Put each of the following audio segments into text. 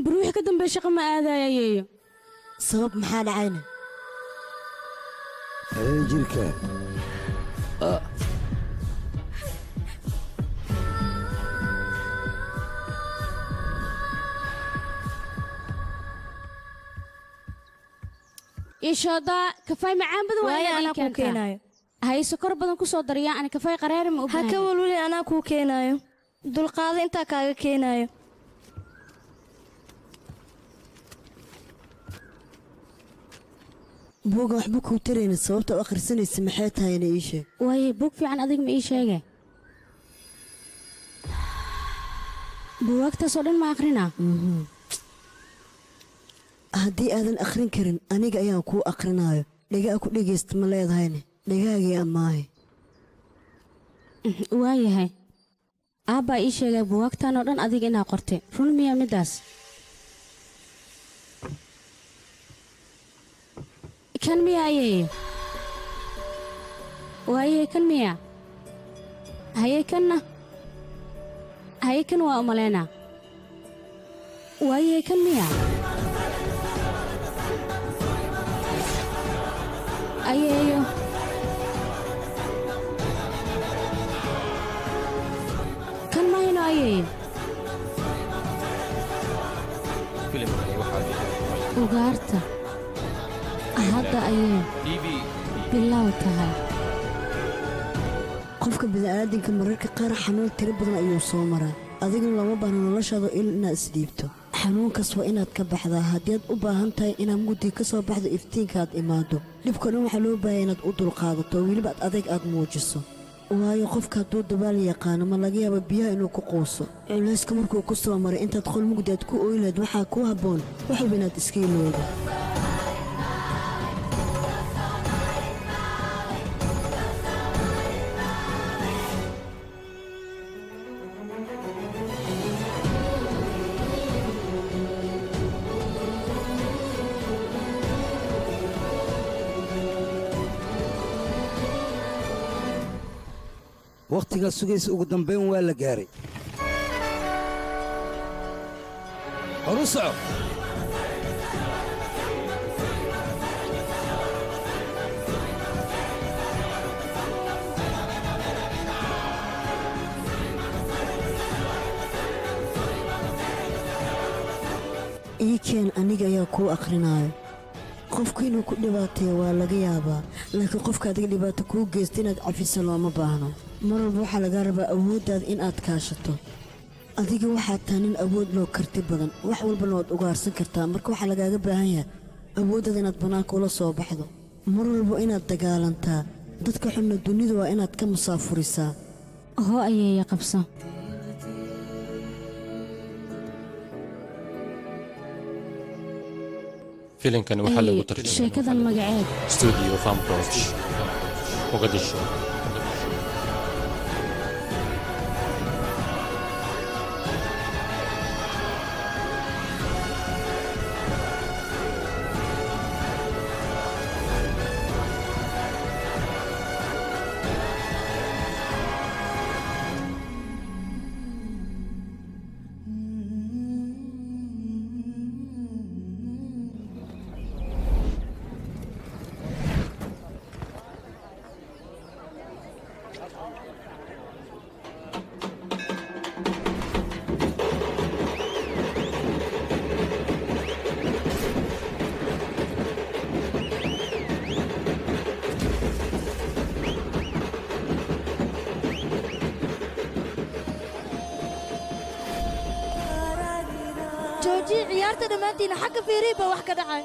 بروحي كدن بشقة ما آذايا sabab maxaa dhacayna jirka إيشادا كفاي معان بدو واي أنا كو كينايو هاي سكر بدن كو صدريا أنا كفاي قرار ما أبناي هكا ولولي أنا كو كينايو دول قاضي انتا كاغا كينايو buuga waxba kuu tarayna sababta u akhrisanaysa maxay tahayna ii sheeg waaye buug fiican adiga ma ii sheege buugaagtaasoo dhan ma akrinaa haddii aadan akhrin karin aniga ayaan kuu akrinaayo dhagaa ku dhegaysta ma leedahayne dhagaagii ammaahe waayahay aabbaa ii sheegay buugaagtan oo dhan adiga inaa qortay run miyaa middaas kan miya ayay waaye kan miya haye kanna haye kan waa umaleena waaye kan miya ayeeyo kan mahayno ayay ugaarta hadda ayay bilow tahay qofka bini'aadinka mararka qaar xanuun tiro badan ayuu soo maraa adiguna lama baahno noloshaada inaad isdhiibto xanuunkaas waa inaad ka baxdaa haddii aad u baahan tahay inaad mugdi ka soo baxdo iftiinka aad imaado dhibka dhan waxaa loo baahaya inaad u dulqaadato weliba adayg aad muujiso waayo qofka hadduu dabaal yaqaano ma laga yaaba biyaha inuu ku quuso culayska markuu ku soo maray intaad qol mugdi aad ku ooylayd waxaa kuu habboon waxba inaad iska iloodo waqtiga sugaysa ugu dambayn waa la gaaray horu soco ii keen aniga ayaa kuu akrinaayo qofku inuu ku dhibaateeyo waa laga yaabaa laakiin qofka adiga dhibaato kuu geysta inaad cafiso looma baahno mar walba waxaa lagaa rabaa awooddaada in aad kaashato adiga waxaad tahay nin awood loo karti badan wax walbana waad ugaarsan kartaa marka waxaa lagaaga baahan yahay awooddaada inaad bannaanka ula soo baxdo mar walba inaad dagaalantaa dadka xunna dunida waa inaad ka musaafurisaa hoo ayeeya qabso filimkan waxaa lagu tarjumay sheekadan magaceed studio farm approach Mogadishu jooji ciyaarta dhammaantiina xagga fiirihi baa wax ka dhacay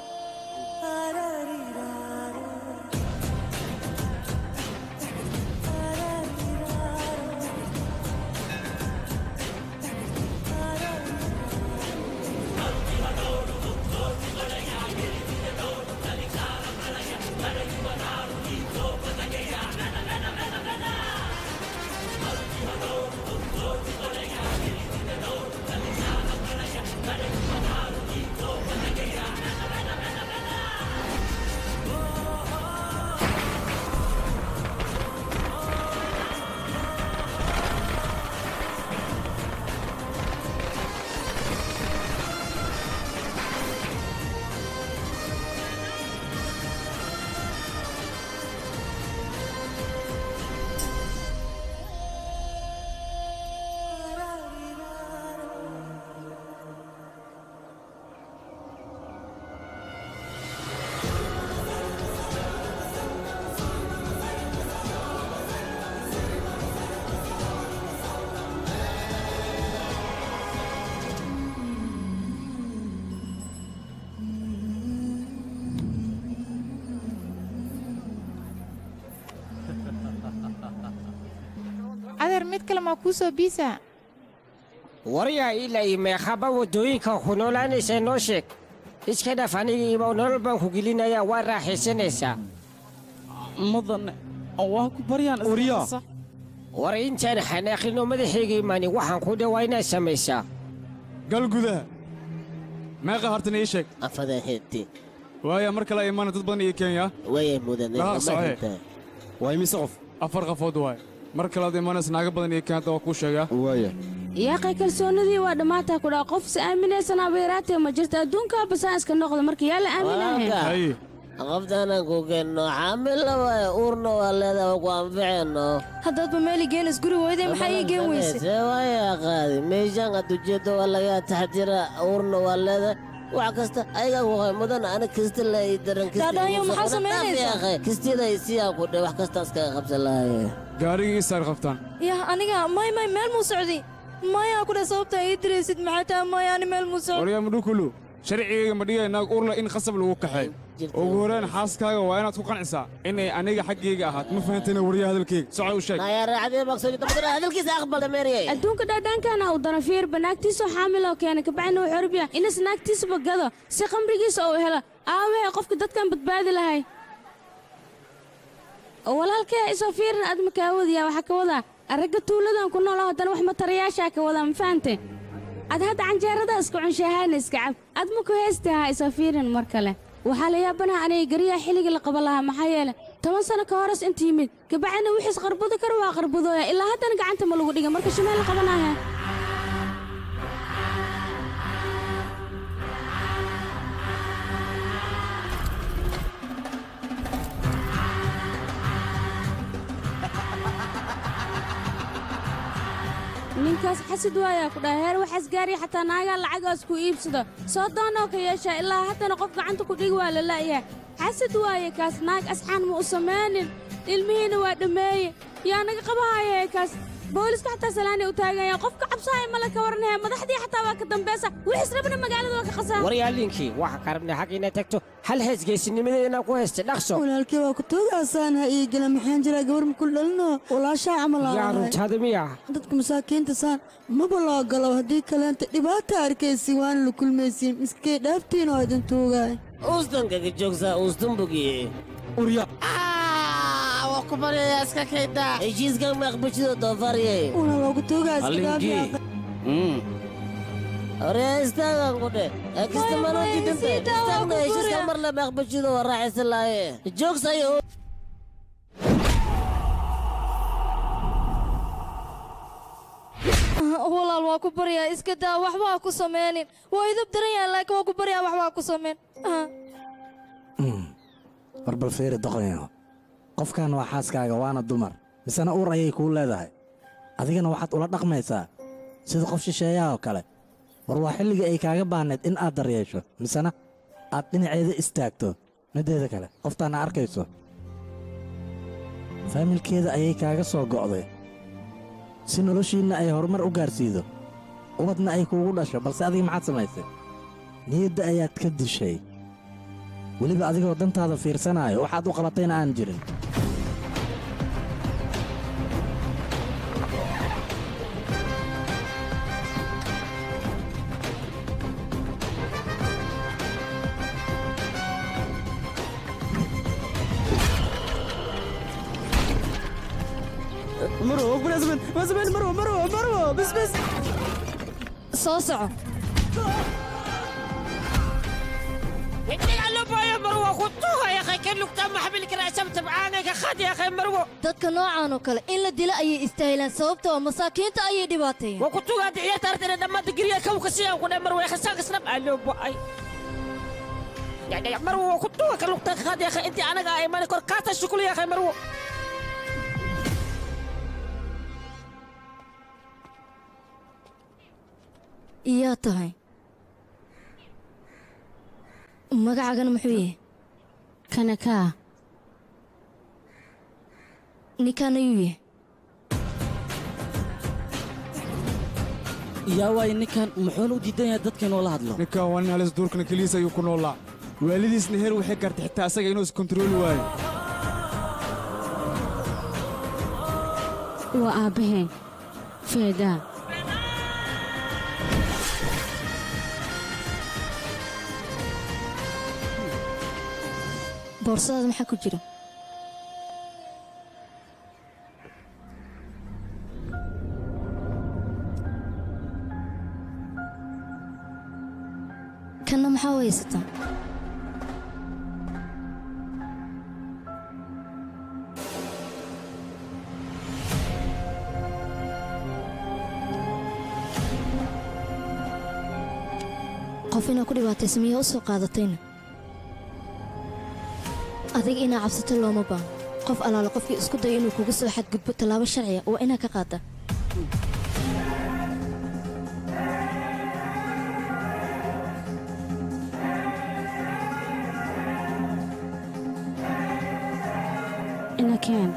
kale maa kuu soo biisaa waryaa ilaa meeqaba waddooyinka ku noolaanaysa noo sheeg iska dhaaf anigiiba nolol baan ku gelinayaa waa raaxaysanaysaa mudane waan ku baryaan Uriya. war intaan xanaaqinoo madaxayga imaanin waxaan ku dhawaa inaad samaysaa gal gudaha meeqa hartan ii sheeg afadaheedti waaya mar kale imaana dad badan iyo kenya wayay mudane Dhaaq saxiix. waa imise qof 4 qafood waay mar kale aad imaanaysa naaga badan iyo kenya waa kuu sheegaa waaya yaaqay kalsoonidii waa dhammaataa ku dhaa qof si aaminaysan abeeraatee ma jirto adduunkaa basaan iska noqda marka yaa la aaminahe haye qoftaanaan ku keenno xaamilla waay uurna waa leedaha ku anficeenno haddaadba meeli geenis guri weyday maxaa ii geen weyse see waaya qaadi meeshaan aad ujeeddo waa laga taxdira uurna waa leedahay wax kasta ayagaa ku qay mudan ana kasta la ii daran Daadaayo, maxaa samaynaysaa? kastida ay siyaa ku dhe wax kastaan iskaga qabsan lahaye gaarigii ii saar qabtaan yah aniga may meel muu socdi mayaa ku dheh sababtaa ii diraysid maxay tahay maya ani meel muu socdi waryaa mudhukulu sharcigayga ma dhigaya naag uurla in khasab lagu kaxay ugu horeen xaaskaaga waa inaad ku qancisaa inay aniga xaggayga ahaat ma fahantayna waryaa hadalkayga soco u sheeg nayaa raacdee maqsadi dabadana hadalkiisa aqbalda meeriyay adduunka dhaadhaankaana u dana fiirba naagtiisoo xaamiloo keena kabacdina wuxuu orbiya inas naagtiisuba gado si qamrigiisa uu helo aawee qofka dadkan badbaadi lahay walaalkee isoo fiirin aad ma kaa wadiyaa waxaa ka wadaa aragga tuuladan ku nooloo haddana wax matarayaashaa ka wadaa ma fahante ad hadda canjeerada iska cunshahaana iska cab ad ma ku heestahaa isoo fiirin mar kale waxaa la yaabanaha aniga gariyaha xilligii la qaban lahaa maxaa yeele 10 sano ka horas inta yimid kabacdina wixiis qarbudi kara waa qarbudooya ilaa haddana gacanta ma lagu dhiga marka shimeel la qabanaya ninkaas xasid waayaa ku dhahay heer waxaas gaariya xataa naagaa lacagaas ku iibsado soo doonoo ka yeeshaa ilaa haddana qof gacanta ku dhigi waa la la'yahay xasad waaye kaas naag asxaan ma u samaynin ilmihiina waa dhammeeye yaa naga qabahaya kaas booliska xataa salaanay u taagaya qofka cabsaaya mala ka waranahe madaxdii xataa waa ka dambaysa wixiis rabna magaalada waa ka qasaa waryaa linkii waxa ka rabnay xag inaad tagto hal heesgeesinimadii inaad ku haysta dhaqso walaalkii waa ku toogaasaan ha ii gala maxaan jiraa gabar ma kul dhalino walaashaa camal yaa aan ahay. runtaada miya dadka masaakiinta saan maba loo galo haddii kaleenta dhibaata arkaysi waana la kulmaysiin miskee dhaaftiin oo idin tuugaay uustankaga joogsaa uustan bogiye urya waa ku baryaya iska kayda heshiiskan maqbashido doofaarye una loogu toogaas Alinkii. horyaa istaagan ku dhe kasta manoo didintay istaagna heshiiskan mar le maqbashido waa raaxaysan lahaye joogsayo walaal waa ku baryaa iska daa waxba ha ku samaynin waa idab daran yahay laakiin waa ku baryaa waxba ha ku samayn barbal feeri doqonyo qofkan waa xaaskaaga waana dumar misena uur ayay kuu leedahay adigana waxaad ula dhaqmaysaa sida qof shisheeyaha oo kale war waa xilligii ay kaaga baahnayd in aad daryeesho misena aad dhinaceeda istaagto middeeda kale qoftaana arkayso faamilkeeda ayay kaaga soo go'day si noloshiinna ay horumar u gaarsiido ubadna ay kuugu dhasho balse adiga maxaad samaysay niyadda ayaad ka dishay weliba adigoo dantaada fiirsanaayo waxaad u qabatayna aan jirin soo soco dadka noocaan oo kale in la dilo ayay istaahilaan sababtoo ah masaakiinta ayay dhibaateeyeen waa ku tugaad ciyaarta artayna dhammaanta geriya kawka siyaan ku dhay marway khasaanka snab alo ba'ay marwo waa ku tuga ka lugta qaad yaakhay intii anaga ay mani kor kaata shukul yaakhay marwo iyaa tahay magacaagana muxuu yahay kana kaa ninkaan ayuu yahay yaa waay ninkan muxuuna u diidan yahay dadka inuu la hadlo ninkan waa nin halis duurkana keliisa ayuu ku noolaa waalidiisna heer waxay gaartay xitaa asaga inuu iskontarooli waayo waa aabbaheen faydaa boorsadaada maxaa ku jira kanna maxaa u haysataa qof inaa ku dhibaataysa miyaa u soo qaadatayna adiga inaa cabsato looma baano qof allaala qofkii isku dayo inuu kugu soo xadgudbo tallaabo sharciya waa inaa ka qaadda inakeen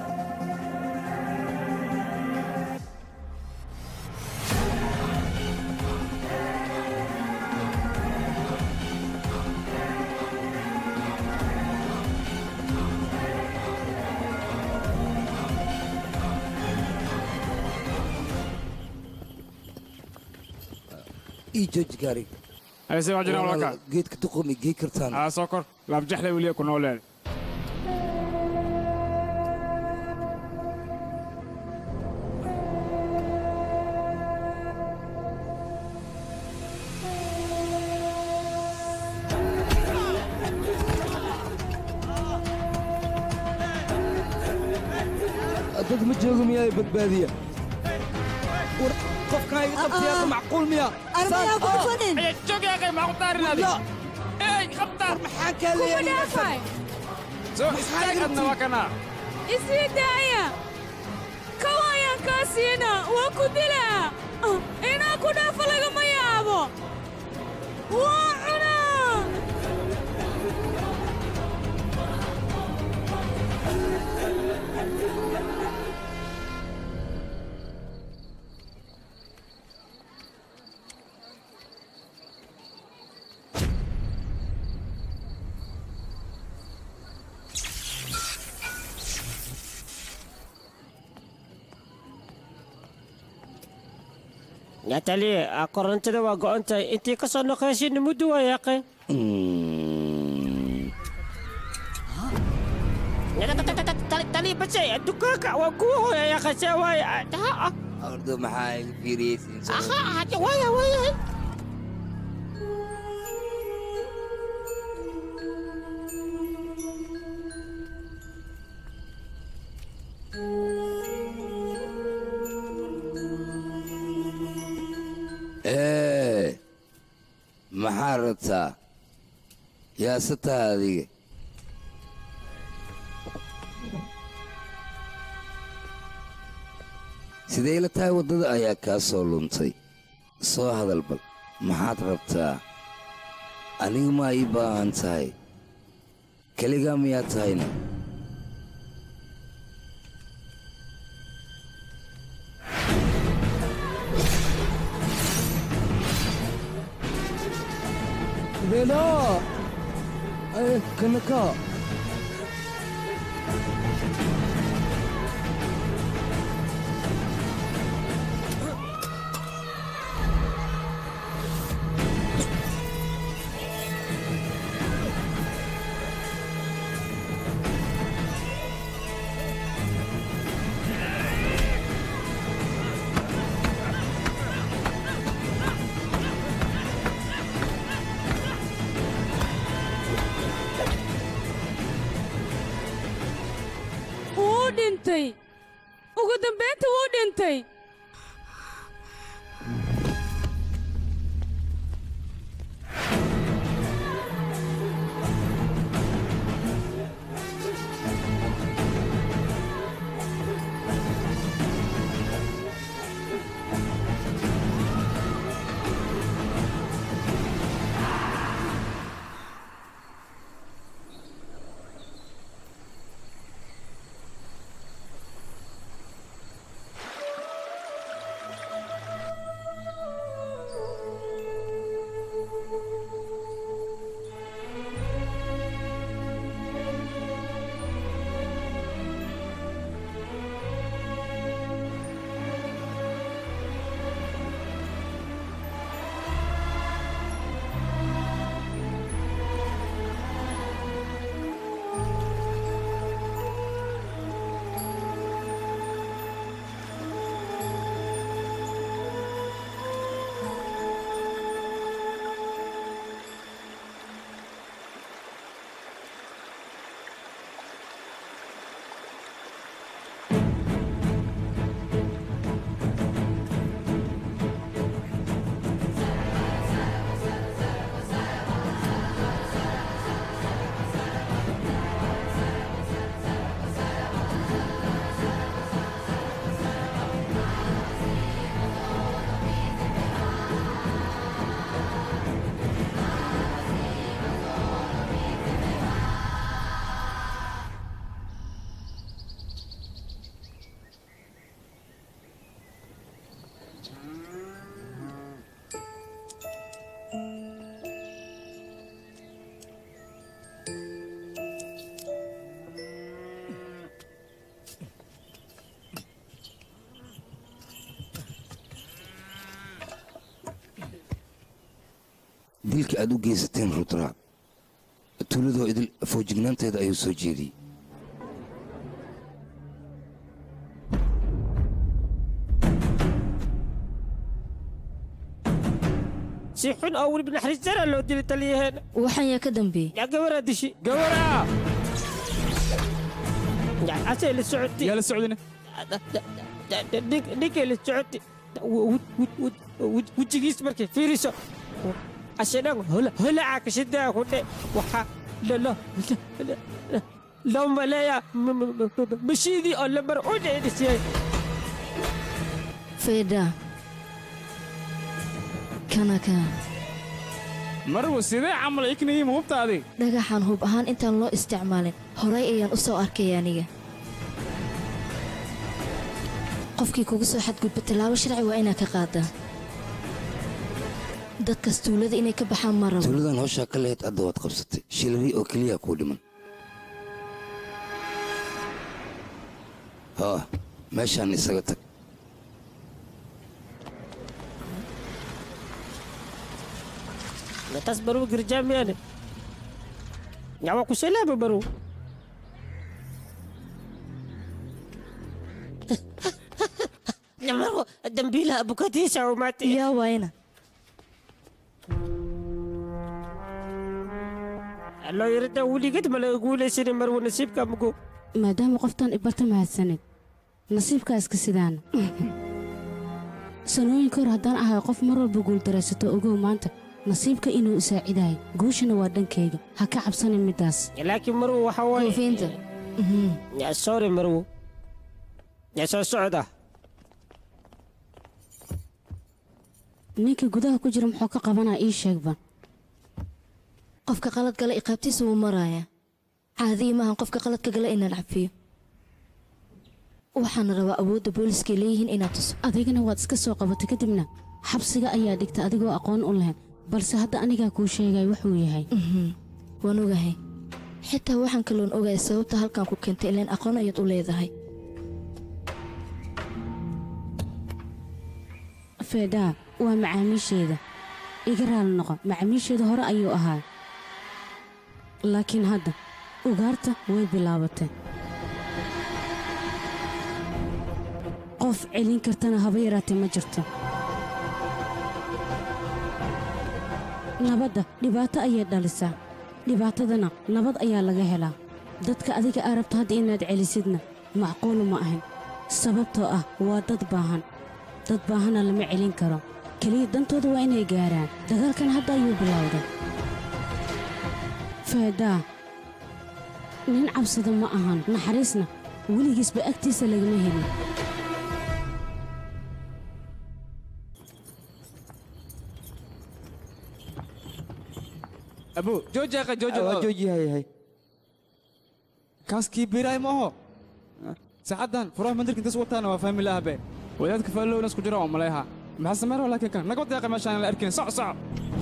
jooji gaariga ayse waa jiraan walaalkaa geedka duqomi gey kartaan soo kor laabjaxle weliya ku nooleen dad ma joogo miyaa badbaadiya qofkaan iga qabtiyaa macquul miya armayaa ku fanin joog yaa qayb maxaa ku daarinaadi ey qabtaar maxaa kaa leeyahay soo istaagna waa kana isii daaya kawayaan kaa siina waa ku dilaa inaa ku dhaafo lagama yaabo waa cunaa natalie korontada waa go'an tahay intii ka soo noqoysin muddo waa yaaqeen tali basay dukaanka waa kuwa hooya yaaqashaa waaya ordo maxaa iga fiiriyeysiin waaya waaya maxaa rabtaa yaasataa adiga sidee la tahay waddada ayaa kaa soo luntay soo hadal bal maxaad rabtaa aniga maa ii baahan tahay keligaa miyaa tahayna Vela! Ay, kanaka! ugu dambaynta wuu dhintay dilka aad u geysateen rudra tuuladoo idil foojignaanteeda ayuu soo jeediyey si xun oo weliba naxariis jara loo dili taliyaheena waxaan yaa ka dambeeyey yaa gabaraa dishi gabaraa asay la socotay yaa la socdina ninkay la socotay wejigiis markay fiiriso ashadan holacaa kashidaa ku dhe waxaa loo maleeyaa mashiidii oo lambar u dheedhisiyay feedha kana marwa sidee camal iknayim hubtaadii dhagaxaan hub ahaan intaan loo isticmaalin horay ayaan u soo arkay aniga qofkii kugu soo xadgudba tallaabo sharci waa inaad ka qaadaa dadkas tuulada inay ka baxaan ma rabo tuuladan hawshaa ka lehed adda waad qabsatay shilari oo keliya kuu dhiman haa meeshaan isaga tag نتاس برو قرجام يعني نعم كسلام برو نعم الدنبيلة أبو كديسة وماتي يا وينه الله يرد ولي قد ما يقول سيري مرو نسيبك أمكو ما دام قفتان إبرت مع السند نصيبك اسكسيدان سنوين كور هدان أها قف مرة بقول دراسته أقول ما أنت نصيبك إنه يساعداي قوشنا وادن كيغا هكا عبساني مداس لكن مرو وحواي كيف انت يا سوري مرو يا سو سعودة نيكي قدها كجر محوكا قبانا إيه شاكبا qofka qalad gala iqaabtiisa wuu maraaya caadiyi maahan qofka qaladka gala inaan cafiyo waxaan rabaa awoodda booliskay leeyihiin inaad tuso adigana waad iska soo qabatay kadibna xabsiga ayaa dhigta adigoo aqoon u lahayn balse hadda anigaa kuu sheegay wuxuu yahay waan ogahay xitaa waxaan kaloon ogahay sababta halkan ku keentay ilaan aqoon ayaad u leedahay feedhaa waa macaamiisheeda iga raali noqo macaamiisheeda hore ayuu ahaa laakiin hadda ugaarta way bilaabatay qof celin kartana haba yaraatee ma jirto nabadda dhibaato ayay dhalisaa dhibaatadana nabad ayaa laga helaa dadka adiga aa rabto hadda inaad celisidna macquulu ma ahin sababtoo ah waa dad baahana lama celin karo keliya dantooda waa inay gaaraan dagaalkan hadda ayuu bilowday feedhaa nin cabsada ma ahan naxariisna weligiisba agtiisa lagama helin أبو جوجي يا أخي جوجي جوجي هاي كاس كبير ما هو سعدان فروح مندرك انت سوتها انا وفاهم الله به ويادك فلو ناس كجرا وملايها ما سمر ولا كان نقطة يا أخي ماشي أنا الأركين صع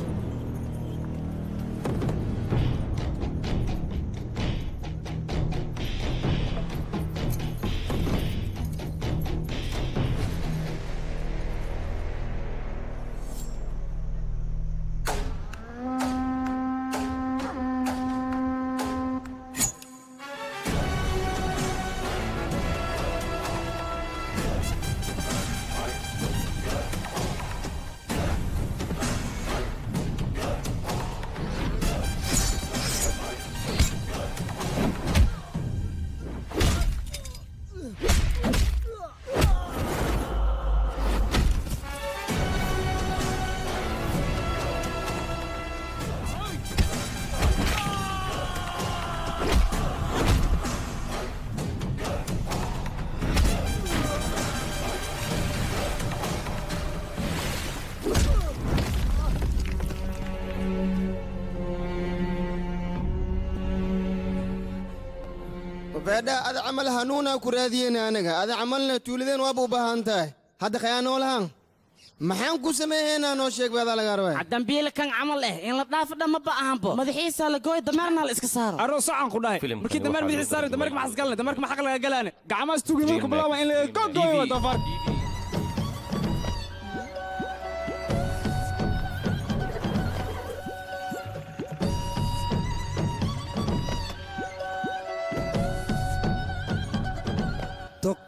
وبعدا هذا عمل هنونا كرادينا أنا هذا عملنا تولدين وابو بهانته هذا خيانة لهان maxaan ku sameeynaa noo sheeg baada laga rabaa hadan biilkan camal in la dhaafo dhama baahanbo madaxiisa la gooy dameerna la iska saaro aroo sacan ku dhahay markii dameer madaxiisa saaro dameerka maxas galnay dameerka maxaq laga galaane gacmaas tuugay ku bilaaba in la gooyo dafar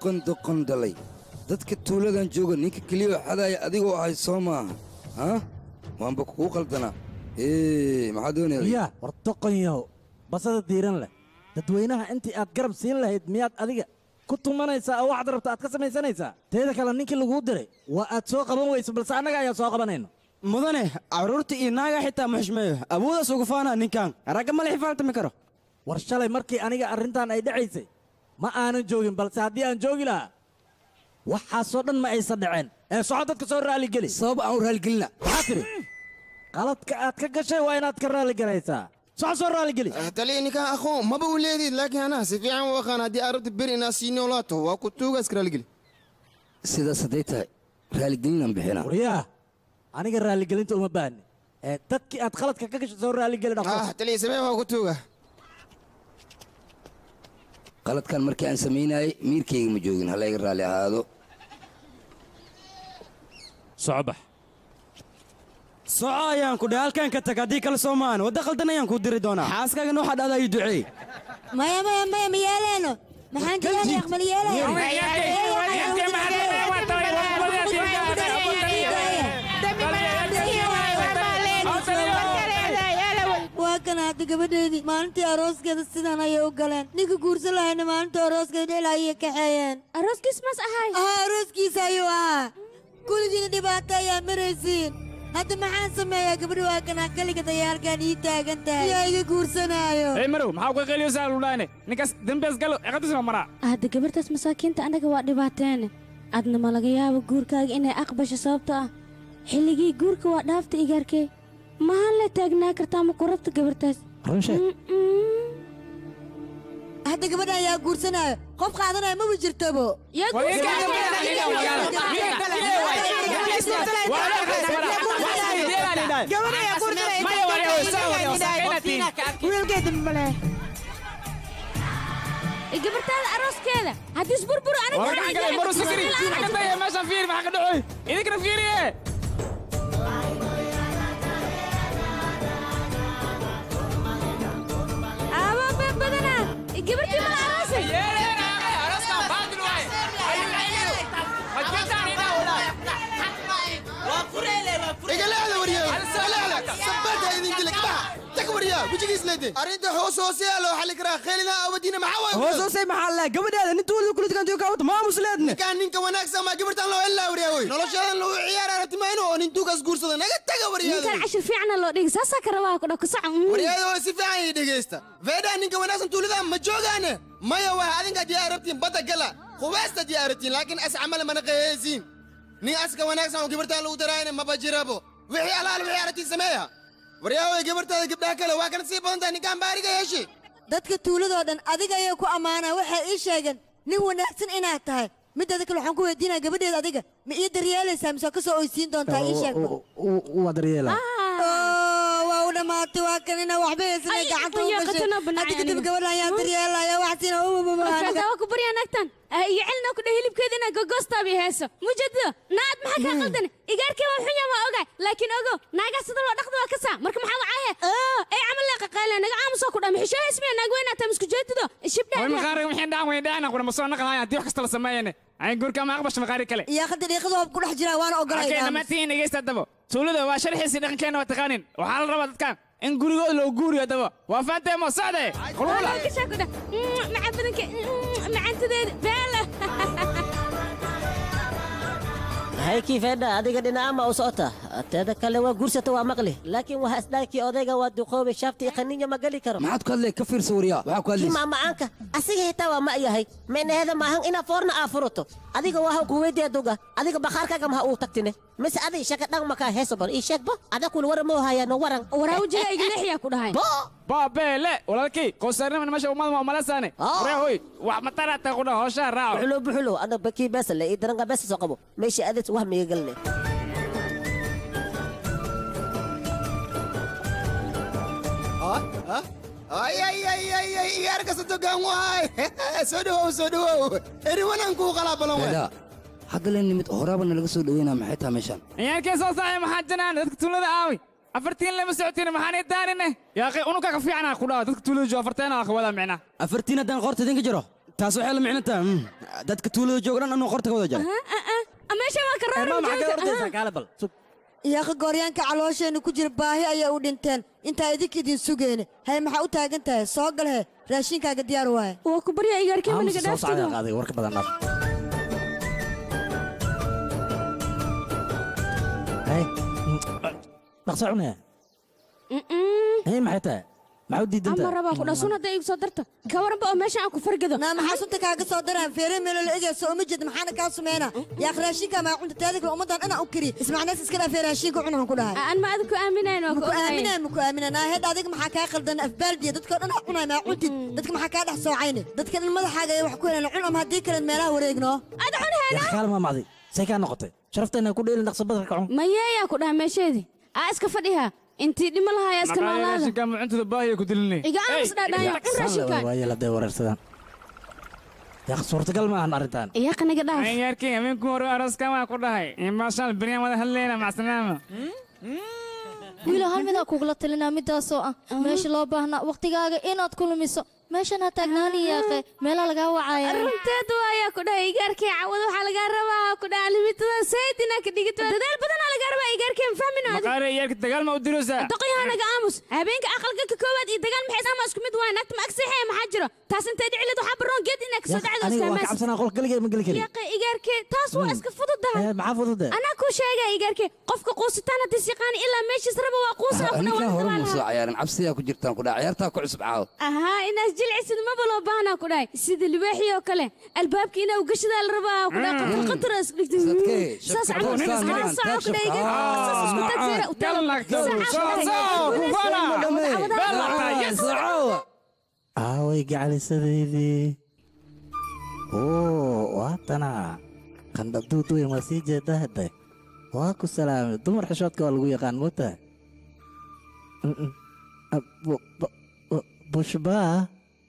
doqon dhalay dadka tuuladan jooga ninka keliya xadaaya adigoo ahay soo maaha ha waanba kugu qaldanaa maxaa doonaya yaa war doqon yahow basada diiran leh dadweynaha intii aad garab siin lahayd miyaad adiga ku tumanaysaa oo waxaad rabta aad ka samaysanaysaa teeda kale ninkii laguu diray waa aad soo qaban weyso balse annaga ayaa soo qabanayno mudane carruurta iyo naaga xitaa ma xushmeeyo awoodaas ugu faanaa ninkan ragga ma la xifaaltami karo war shalay markii aniga arrintan ay dhacaysay ma aanan joogin balse haddii aan joogi lahaa waxaasoo dhan ma aysan dhaceen ee soco dadka soo raaligeli sabab aan u raaligelina maxaa tidhi qaladka aad ka gashay waa inaad ka raaligalaysaa soco soo raaligeli taliya ninkaan aqoon maba u leediid laakiin anaa si fiican u aqaan haddii aad rabta beri inaad sii noolaato waa ku tuuga iska raaligeli sidaas hadday tahay raaligelinaan bixinaa waryaa aniga raaligelinta uma baahni ee dadkii aad qaladka ka gashay soo raaligeli dhaqo taliya samee waa ku tuuga qaladkan markii aan samaynayay miirkayga ma joogin ha layga raalli ahaado socobax soco ayaan ku dhahay halkaan ka tag haddii kale soo maahan wadda qaldan ayaan kuu diri doonaa xaaskaagana waxaa dhahdaa ii duceey maya ma yeeleeno maxaan jilaanay aqbal waa kan hadda gabadheedii maalintii arooskeeda sidan ayay u galeen ninka guursan lahayna maalintii arooskeeda ilaa ayay kaxeeyeen arooskiis mas ahay arooskiisa ayuu ahaa kuligiina dhibaato ayaa maraysiin hadda maxaan sameeyaa gabadha waa kanaa kaliga dayaalkaan ii taagan tahay yaa iga guursanaayo marow maxaa uga qeliyosaa ludhaane ninkaas dembees gal ciqadiisma maraa hadda gabadhaas masaakiinta annaga waa dhibaateene adna ma laga yaabo guurkaaga inay aqbasho sababto ah xilligii guurka waa dhaafta igaarkee mahaan la taagnaa kartaa ma ku rabta gabartaas hadda gabadha ayaa guursanaayo qof qaadanaya maba jirtabo gabartaada arooskeeda haddii isburbur meeshaan fiiri maxaa ka dhacoy idinkana fiiriye badana gabartii mala aroosay igalaada waryaa sabada idin dilay kabaha tag waryaa wijigiis leede arrinta hoos hooseeyaa loo xalli karaa kheelina awadiina maxaa waay hoos hoosey maxaa leh gabadheeda nin tuulada kula tukantayo kaawata maamus leedne ninkaan ninka wanaagsan maa gabartaan loo helaa waryaa wey noloshaadan lagu ciyaara aragtimayno oo nin tuugaas guursada naga taga waryaada ninkaan cashir fiicana loo dhigi saasaa ka rabaa ku dhako sacan waryaada oo si fiican ii dhegaysta veedhaa ninka wanaagsan tuulada ma joogaane maya waa adinka diyaarabtiin badda gala qubaasta diyaaratiin laakiin as camal mana qeeyaysiin nin aska wanaagsan oo gabartaan lagu daraayna maba jirabo wixii alaal wixii aragtiin sameeya waryaaway gabartaada gabdhaha kale waa kana sii badan tahay ninkaan baariga yeeshi dadka tuuladoo dhan adiga ayay ku ammaanaa waxay ii sheegeen nin wanaagsan inaad tahay midada kale waxaan ku weydiinaa gabadheeda adiga ma ii daryeelaysaa mise ka soo oysiin doontaa ii sheeg waa daryeela waa u dhammaatay waa kan inaa waxba haysanay gacanta u gashay hadda kadib gabadha ayaan daryeelaya waxsiina ku baryaa naagtan iyo celina ku dheh hilibkeeda inaa gogostaabi heeso mujado naad maxaa kaa qaldan igaarkii waa xunya ma ogaay laakiin ogo naagaa sida loo dhaqdo waa ka saa marka maxaa wacaaye ay camal lee qaqayle naga aamusoo ku dhama xishoo ismiya naag weynaa tam isku jeedido shibdhaa maqaari wixii dhaan way dhaana kuna masoo naqahay haddii wax kasta la sameeyane ay gurka ma aqbash maqaari kale yaa khadda dhiiqada hoob ku dhex jira waana ogolay okay namatiin dhegeysta dabo tuulada waa sharxiisi dhaqankeena waa taqaanin waxaa la rabaa dadkan in gurigooda loo guuriyo dabo waa faantay ma socday qulula maca badanka macantadeeda beela hay kiifeedha adiga dhinaama u socota teeda kale waa guursata waa maqli laakiin waa isdhaankii odayga waa duqoobay shaaftii qaninya ma geli karo maxaad ku hadlay ka fiirsa waryaa waxaa ku hadlaysa kima macaanka asiga hitaa waa ma yahay meenaheeda maahan inaa foorna aa furato adiga waa haw kuweydiya duga adiga bakhaarkaaga maha uu tagtine mise aday shaka dhan makaa heeso bar ii sheegba ada kul waran moo hayaano waran waraa wajiga igleexyaa ku dhahay baabeele walaalkii qosaarnimana meesha ummada ma malasaane waree hoy wax matarata ku dhaho hooshaa raaco buxulo ana bakii beesa le ii daranga beesa soo qabo meesha adeed wax miga galne iyaarka sadogaan waay soo dhawow eriwanaan kuu qalaa balan wey hadda leen nimid horaaba nalaga soo dhaweynaa maxay tahay meeshaan iyaarkee soo saaxay maxaa janaan dadka tuulada aawi afartiin lama socotiin maxaan daarine yaaqay unuka ka fiicnaa ku dhawa dadka tuulada joo afarteena waa ka wada micnaa afartiin haddaan qoorta idinka jiro taas waxay la micnata dadka tuulada joogan anuu qorta ka wada jara meesha ma ka raarin yaqa gooryaanka caloosheenna ku jira baahi ayay u dhinteen intaa idinka idin sugeene hay maxaa u taagan tahay soo gal he raashinkaaga diyaar waaye waa ku barya igaarkii maniga dhaaftido warka badan dhaaf hay dhaqso cunaya hay maxay tahay maxaa u diidantahay ama rabaa ku dhasun hadda igu soo darto ka waranba oo meesha aan ku fargado maxaa sunta kaaga soo daraan feere meel la egayso uma jeed maxaana kaa sameeyna yaa raashinka ma cunta taadiga ummadan ana u kari ismacnaas iska dhaafay raashinka cunaan ku dhahay aan ma adku aaminayno ku aaminayna heed adiga maxaa kaa qaldan afbaaldiya dadka dhan cunay ma cuntid dadka maxaa kaa dhax soocayne dadka dhan madaxaaga ay wax ku helaan cun ama hadii kale meelaha wareegno ad cun heena yaa kaalma macdi say ka noqotay sharafteena ku dheelin dhaqso badar ka cun mayeeyaa ku dhahay meesheedii iska fadhiha intii dhima lahaa iska noolaada raashinka ma cuntada baahiya ku dilinay iga aamus dhaadhaaya cun raashinka waa la day wareersadaan yaa suurtagal ma ahan arrintan iyaa qaniga dhaaf aan yarkay aminku hore araska ma ku dhahay in maashan bariyan wada hadleena macsanama wiil hal mid kugula talinaa midaasoo ah meesha loo baahnaa waqtigaaga inaad ku lumiso meeshan ha taagnaani yaaqe meelaha lagaa wacaya runteedu ayaa ku dhahay igaarkii cawad waxaa lagaa rabaa ku dhaha limitada saydina ka dhigito dadaal badanaa lagaa rabaa igaarkii ma fahmin maqaare yarka dagaal ma u dirosa doqoyahanaga aamus habeenka aqalka ka koowaad iyo dagaal maxay ama isku mid waa naagta ma agseexee maxaa jiro taas intay dhicilid waxaa baroon geed inaa kasoo dhacdo aniga waa ka cabsanaa qolka galigay ma geli kari yaaqe igaarkii taas waa iska fududahay maxaa fududahay anaa kuu sheegay igaarkii qofka quusitaan haddii siqaani ilaa meeshiis raba waa quusaa ku dhawa hore muusoo cayaarin cabsiyaa ku jirtaan ku dhaha ciyaartaa ku cusub caaw ahaa inaas jilcisid maba loo baahnaa ku dhahay sida libaaxii oo kale albaabka inaa u gashadaa la rabaa ku dhahay qatar is dhigtay saas aaway gacalisadeydii waatana qandhaduud weyn waa sii jeedaa hadda waa ku salaamay dumar xishoodka waa lagu yaqaan mootaa bushbaa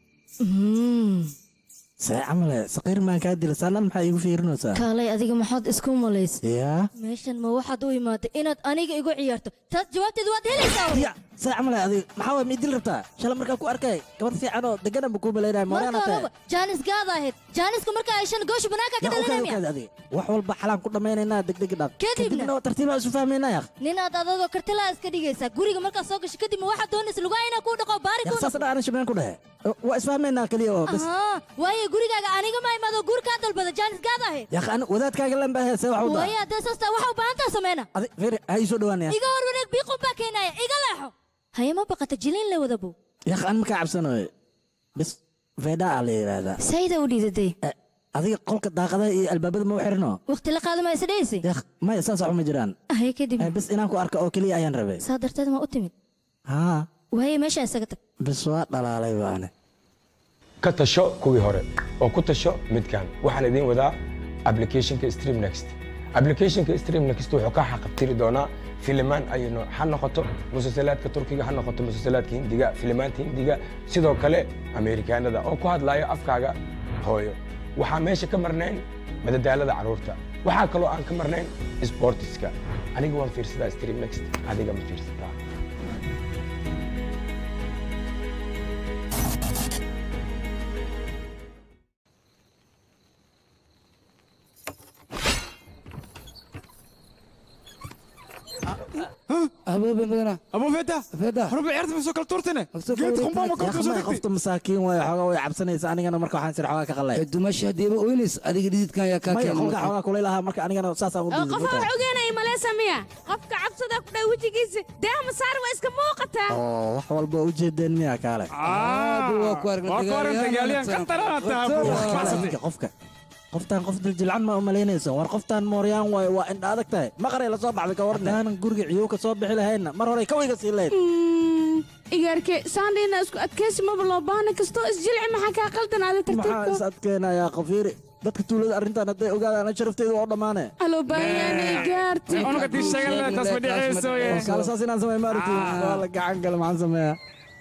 see camale saqiir maan kaa dila saanan maxaa iigu fiirinaysaa kaalay adiga maxaad isku malays yaa meeshan ma waxaad u imaatay inaad aniga igu ciyaarto taas jawaabteed waad helaysaa see camale adiga maxaa waa miidil rabtaa shala markaa ku arkay gabadh fiican oo degan buu kuu malaynaya moraana tahay jaanis gaad ahayd jaaniska markaa ay shan goosh banaanka ka dhalinaya wax walba xalaan ku dhammaynaynaa degdegi dhaaf kadibna tartiibaa isu fahmaynaa yaa ninaad adadoo kartilaa iska dhigaysaa guriga markaa soo gasho kadibna waxaad doonaysa lugaa inaa kuu dhaqo baari kuu saas dhaan shimeen ku dhahe waa isfahmaynaa kaliya oo bas waaye gurigaaga aniga ma imaado guur kaa dalbada jaanis gaad ahayd yaa wadaadkaaga lan baa heesee wax u daa waaye haddee saastaa waxa u baahantaa sameyna firi ha ii soo dhawaanaya iga hor wareeg biiqun baa keenaya iga leexo haya ma baqata jiliin le wadabu yaa aan ma kaa cabsanayo bis veeda aa la yidhaahdaa sayda u dhiidatay adiga qolka daaqadaha iyo albaabada ma u xirino waqti la qaada ma isdhaysi maya saas waxuma jiraan haya kadib bis inaan ku arka oo keliya ayaan rabay saa darteed ma u timid haa waaye meeshaan isaga tag bis waa dhalaalay baane ka tasho kuwii hore oo ku tasho midkan waxaan idiin wadaa applicationka stream next applicationka stream next wuxuu ka xaqabtiri doonaa filimaan aynu ha noqoto musalsalaadka turkiga ha noqoto musalsalaadka hindiga filimaanta hindiga sidoo kale ameerikaanada oo ku hadlayo afkaaga hooyo waxaa meesha ka marnayn madadaalada carruurta waxaa kaloo aan ka marnayn sportiska aniga waan fiirsadaa stream next adiga ma fiirsataa أبو فدا ربع عرض في سوق التورتنا قلت قنبامة كنت وصلت قفت مساكين وحاجة ويعبسني سأني أنا مركو حنسر حواك خلاص الدمشق دي وينس أديك ديد كان يا كاكا ما يخلق حواك ولا لها مركو أنا أساسا قفا وعوجينا يملا سميع قفك عبصدك ولا وجهيس ده مسار واسك موقته wax walba u jeedeen miyaa kaale qoftaan qof diljilcan ma u malaynayso war qoftaan mooryaan waay waa indha adag tahay maqaray la soo baxday ka warna aanan guriga ciyow ka soo bixi lahayna mar hore ka wayga sii leed igarke saandina isku adkaysi maba loo baahna kastoo isjilci maxaa kaa qaldanaaday tartiibka maxaa is adkeenayaa qafiiri dadka tuulada arrintan hadday ogaadaan sharafteedu oo dhammaane alo baayane igaarti unuga tishagal taas ma dhicayso kala saas inaan samay maarti waa la gacan gal maxaan sameeyaa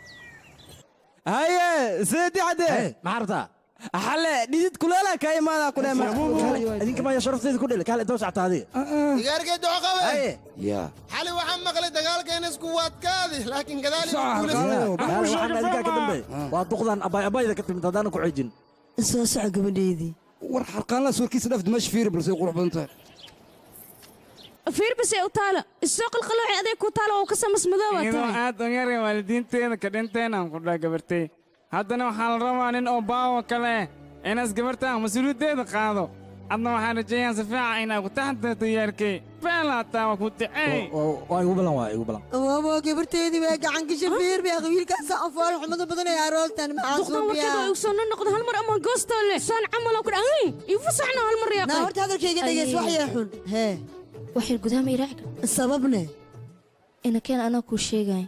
haye seedi cadde maxaa rabtaa حلا ديد كلها كاي ما كنا ما هذيك ما يشرف تيجي كلها كان توسع هذه يارك دعوة يا حالي وحنا مقلة دجال كان سكوات كذي لكن كذلك قال وحنا هذيك كده واتقدان أباي إذا كنت متدان كعجين soo soco gabadheydii war xarqaan la suurkiisa dhafd meesh fiir balse qurux badan tahay fiir bas u taala isoo qalqalooci adeeg ku taala oo ka samas madooba iyadoo aad u yar waalidiinteena ka dhinteen aan ku dhaa gabartay haddana waxaa la rabaa nin oo baawo kale inaas gabartaan mas-uuliyaddeeda qaado adna waxaan rajeeyaan si fiican inaa ku taxdirto yeerkay beelaataa waa ku ticay waa igu balan waa igu balan waabo gabarteedii waa gacan gasha fiir bay wiilkaasa afaal xumada badan ee aroostan maxaa duqtan warkeeda igu soo noqdo hal mar ama goostoole saan camal oo ku dhahay igu fasaxna hal mar yaa horta hadalkayga dhageys wax yaa xun hee waxay gudaha ma iraaci kar sababne ina keen anaa kuu sheegay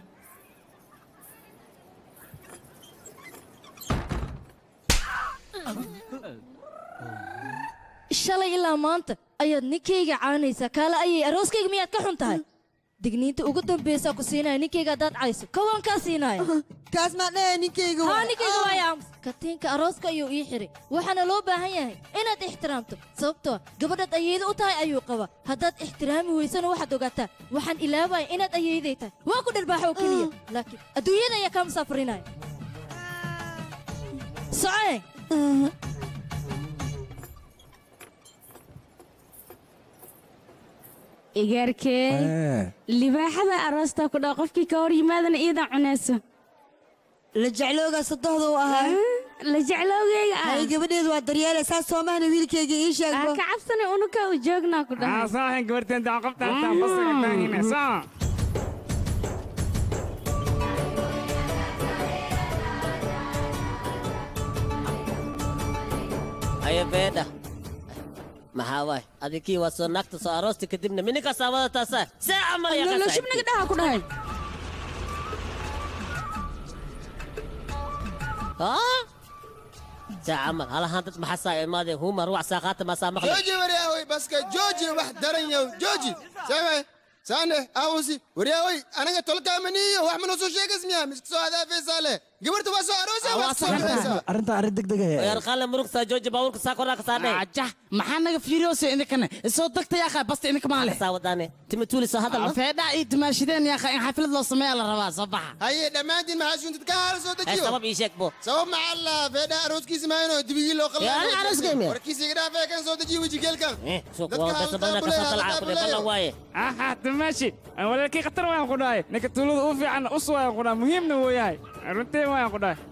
shalay ilaa maanta ayaad ninkayga caanaysaa kaale ayay arooskayga miyaad ka xun tahay digniinta ugu dambaysaa ku siinaya ninkayga haddaad cayso kawaan kaa siinaya kaas maa dhahaya ninkayga haa ninkayga waaya aamus katiinka arooska ayuu ii xiray waxaana loo baahan yahay inaad ixtiraamto sababtoo gabadhaad ayeyda u tahay ayuu qaba haddaad ixtiraami weysana waxaad ogaataa waxaan ilaabaya inaad ayeyday tahay waa ku dharbaaxa oo keliya laakiin adduunyada ayaa kaa musaafarinaya socoe igarkee libaaxada aroosta ku dhaa qofkii ka hor yimaadana iidan cunayso la jeclooga sadohda u ahaa la jecloogayga ah hay gabadheedu waa daryeelaysaa soomahna wiilkayga ii sheegbo ka cabsana unuka u joognaa ku dhahay saaxin gabarteen daan qabtaa basaga taanginaysa haya beedha maxaa waay adikii waa soo naagta soo aroosta kadibna mininkasaa wadataasa see camal shibnaga dhaha ku dhahay see camal halahaan dad maxasaa imaadeen huuma ruwac saaqaata maasaa maqlay jooji waryaawey baska jooji wax daran yow jooji saamay saane aawusi waryaawey anaga tolkaamaniyo wax mana soo sheegas miya miska soo hadaafaysaa leh gabarta waa soo aroosa waa soo aroosa arrinta arrin degdeg ah yar qaale murugtaa jooji baabuurka saa koraa ka saadhay ajah maxaa naga fiiriyoosa idinkana soo dagta yaa basta idinka maale saa wadaane timatuuli soo hadal feedha iyo timaashideen yaa in xaflad loo sameeya la rabaa soo baxa haye dhammaantiin maxaa suuntid ka haala soo dejiyo sabab ii sheeg bo sabab maxaa la feedha arooskiisa maayno dibigii loo qalay arooskayme warkiisa iga dhaafay kan soo dejiyo wejigeelkan suuq waa basta badana ka soo talca ku dhefan waaye aha timaashi walaalkii khatar waan ku dhahay ninka tuulada u fiican us waan ku dhahay muhiimna weeyahay runtii waan ku dhahay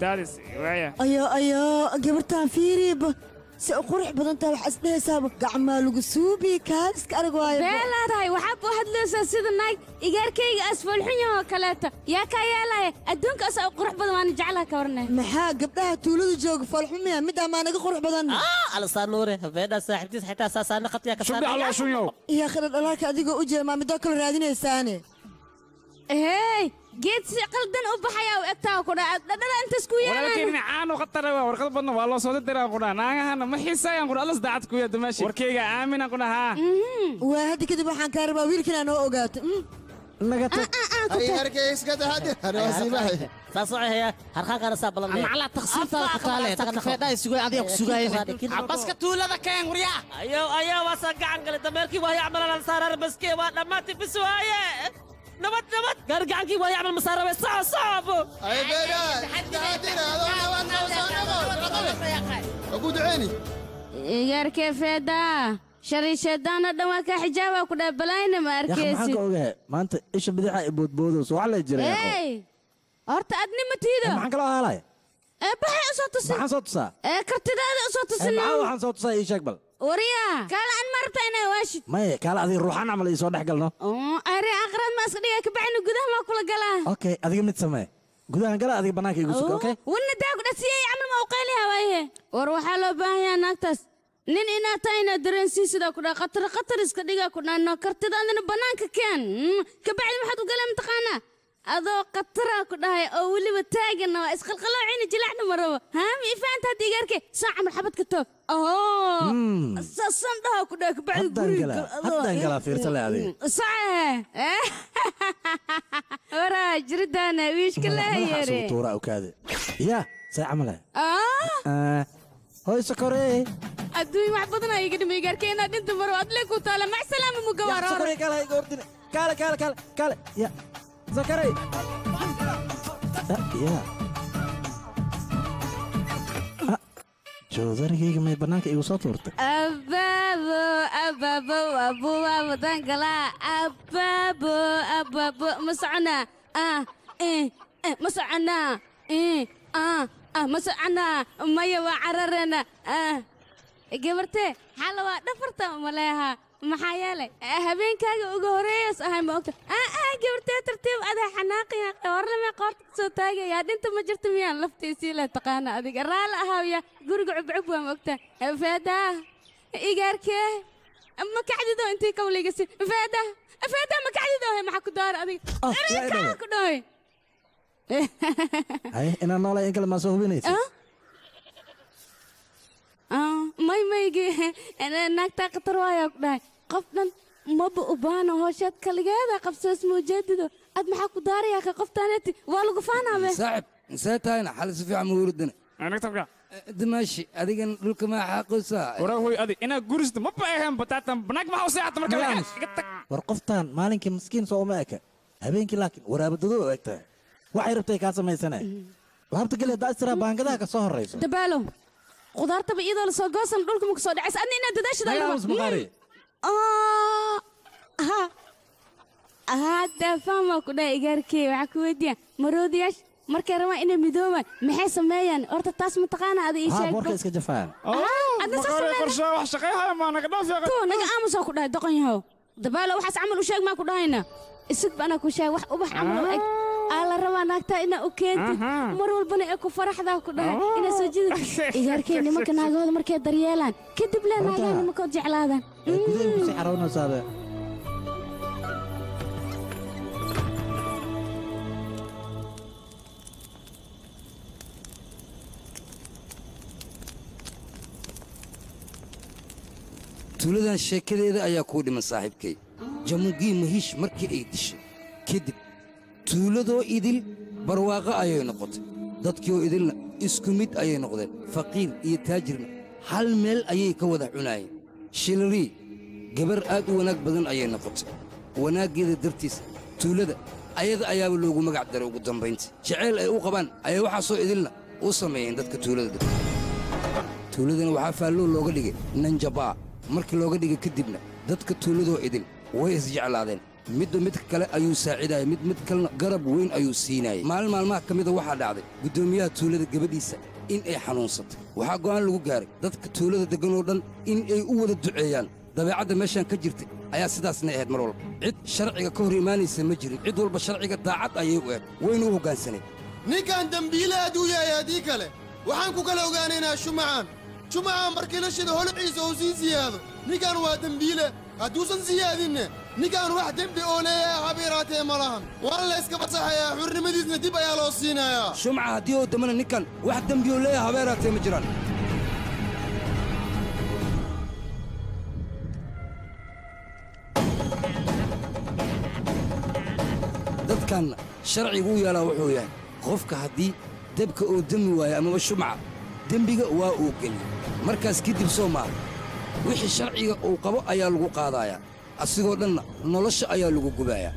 ayo gabartaan fiiriba si u qurux badan tahay wax isdhehaysaaba gacmaa lagu suubi kaaliska arag waayo beelaadahay waxaad u hadlaysaa sida naag igaarkayga asfoolxunyahoo kaleeta yaa kaa yeelaya adduunka asaa u qurux badan waana jeclaha ka warnay maxaa gabdhaha tuulada jooga foolxumiya mid amaa naga qurux badan alasaa nuure beedha saaxiibtiis xitaa saasaana qatiya ka iyo khadha dhalaalka adigoo u jeemaa midoo kale raadinaysaane hey geed si qaldan u baxaya u egtaa ku dhaca dhadhala intaas ku yeelan walaalkeen caano khatar waa warqad badna waa loo soo diraa ku dhaca naagahana ma xiisayaan ku dhaca alas daacad ku yaad maashi warkeyga aamina ku dhaha waa hadda kadib waxaan kaa rabaa wiilkan aan oo ogaato naga tag ay arkay iska tahadir hadaasiibahay saasoo haya harqaankaana saa balan ama ala taqsiinta ka taale tan feedha isugu adiga ku sugayeen abaska tuulada keen wariya ayo wasa gacan gale dameerkii waa yacmalan saarar baskee waa dhamaati biswaaye نبت قال قاعد ويعمل مسارة صعب أي بيدا تحدير أقود عيني يا كيف دا شري شدانا دواك حجابك ولا بلاين ما أركيسي يا أخي ما أنت إيش بدي بود سو على الجري يا أخي إيه أرت أدني متيدا ما حنقول هاي بحي صوت السن ما صوت سا كرت صوت السن ما صوت سا إيش أقبل وريا قال عن مرتين واشد ما قال هذه روحان عمل يسوي دحقلنا أري أقرب ما أصدقائي كبعنا قدام ما كل قلا أوكي هذيك متسمى قدام قلا هذيك بناك يقولك أوكي وإن دا قد سيا يعمل موقعي هوايه وروح له باهي نكتس نين إنا تاينا درنسي سدا كنا قطر إسكديجا كنا إنه كرتدا عندنا بنانك كان كبعد ما حد قال متقانا أذو قطرة كنا هاي أولي بتاجنا إسقل قلا عيني جلعنا مرة هم إفانت هدي جارك ساعة مرحبا كتو صندها كنا كبعد حتى انقلا في رسالة هذه صح ورا جردانا ويش كلها يري صوتورة وكذا يا ساعملها هاي سكري أدوي معبدنا يقدم يقاركينا دنت مرة أدلك وطالع مع السلامة مقوارا يا سكري كلا يقولتني كلا يا سكري يا joodarigayga may bannaanka igu soo tuurtay abaabo dangala abaabo ma soconaa ma soconaa ma soconaa maya waa cararena gabartee xala waa dhafarta maleeha maxaa yeelay habeenkaaga ugu horeeyas ahay ma ogta gabartee tartiib adaa xanaaqaya warlame qoorta soo taagaya dhinta ma jirta miyaan laftiisii la taqaana adiga raala ahaawiya guriga cubcub waa ma ogta feedaa igaarkee ma kacdido intii kawligasi feedaa ma kacdido maxaa ku daara adiga ku dhahay haye inaan noolay in kale maa soo hubinaysa maygi naagtaa khatar waayaa ku dhahay qof dhan maba u baana hooshaad kaligeeda qabsaas muujeedido ad maxaa ku daarayaa ka qoftaaneti waa lagu faanaabe saaxib see tahayna xali si fiican ma wuridana dimaashi adigan dhulka maa xaaqaysaa warahoy adi inaad guristo ma baaheen bataatan banaag maxaa u seexata marka war qoftaan maalinkii miskiin soo uma eka habeenkii laakiin waraabadado u eg tahay waxay rabtay kaa samaysane laabta geli haddaa istiraa baangadaha ka soo horrayso dabaalow qudaartaba iyadoo la soo goosan dhulka ma ku soo dhacaysa adna inaad dadaashada hadda fahmaa ku dhahay igaarkee waxaa ku weydiiyaa maroodiyaasha markay rabaan inay midoobaan maxay sameeyaan horta taas mataqaana ada ii sheeg boorka iska jafaan naga aamusoo ku dhahay doqon yahow dabaalo waxaas camal u sheeg maa ku dhahayna isid ba anaa ku sheeg wax ubax camal eg aa la rabaa naagtaa inaa u keentid mar walbana ee ku faraxdaa ku dhahay inaa soo jidid igaarkee nimanka naagahooda markay daryeelaan kadib lee naagaha nimankood jeclaadaan gudahay ku sii xaroonaysaade tuuladan sheekadeeda ayaa kuu dhiman saaxiibkay jamugii mahiish markii ay dishay kadib tuuladoo idil barwaaqo ayay noqotay dadkiioo idilna isku mid ayay noqdeen faqiir iyo taajirna hal meel ayay ka wada cunaayeen shilarii gabar aad u wanaag badan ayay noqotay wanaaggeeda dartiisa tuulada ayada ayaaba loogu magac daray ugu dambayntii jacayl ay u qabaan ayay waxaasoo idilna u sameeyeen dadka tuulada tuuladana waxaa faalloo looga dhigay nanjabaa markii looga dhigay kadibna dadka tuuladoo idil way isjeclaadeen midba midka kale ayuu saacidaayay mid kalena garab weyn ayuu siinaayey maalin maalmaha ka mida waxaa dhacday guddoomiyaha tuulada gabadhiisa in ay xanuunsatay waxaa go'aan lagu gaaray dadka tuulada degganoo dhan in ay u wada duceeyaan dabeecadda meeshaan ka jirtay ayaa sidaasnay ahayd mar walba cid sharciga ka hor imaanaysa ma jirin cid walba sharciga daacad ayay u eeg wayna u hoggaansaneen ninkan dembiile hadduu yahay haddii kale waxaan ku kala ogaanaynaa shumacaan markii la shida holciisa uu sii siyaado ninkan waa dembiile hadduusan siyaadinne ninkan wax dembi oo leeyahay habiiraatee ma lahan waan la yska fasaxayaa xurnimadiisna dib ayaa loo siinayaa shumca haddii oo dambana ninkan wax dembi oo leeyahay habeeraatee ma jiraan dadkanna sharcigu u yaalaa wuxuu yahay qofka haddii debka oo demi waayo amaba shumca dembiga waa uu geliyo markaas kadib soo maaha wixii sharciga uu qabo ayaa lagu qaadayaa asigoo dhanna nolosha ayaa lagu gubaayaa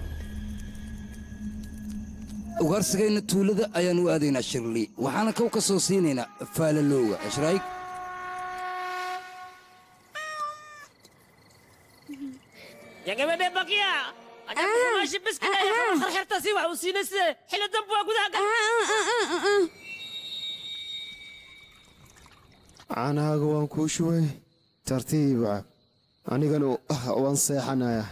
ugaarsigayna tuulada ayaan u aadaynaa shirlii waxaana kow ka soo siinaynaa faalalowga ashraayig يا جماعة بقية أنا ماشي بس كده خرخرت سوى وسينس حلو دب وأقول caanahaaga waan kuu shubay tartiiba anigana waan seexanayaa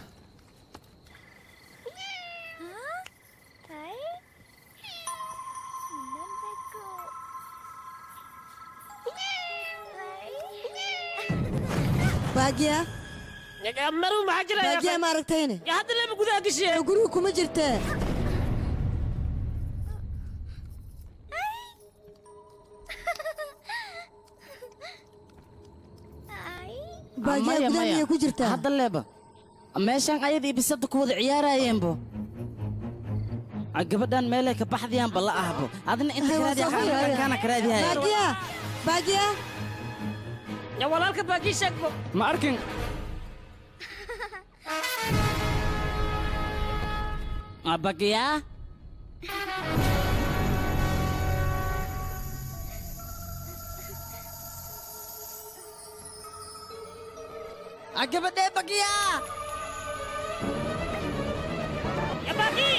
baagiya maru maxaa jira baagiya ma aragtayne ya hadda laba gudaha gashiye guriga kuma jirtee baagiya gudaha miyay ku jirtaa hadda leeba meeshaan ayadii bisada ku wada ciyaarayeenbo gabadhan meelay ka baxdayaanba la ahbo adna inta karaadiyakaana karaadiyahay baagiya ya walaalka baagii sheegbo ma arkin bagiya gabadhee bagiya يا باقي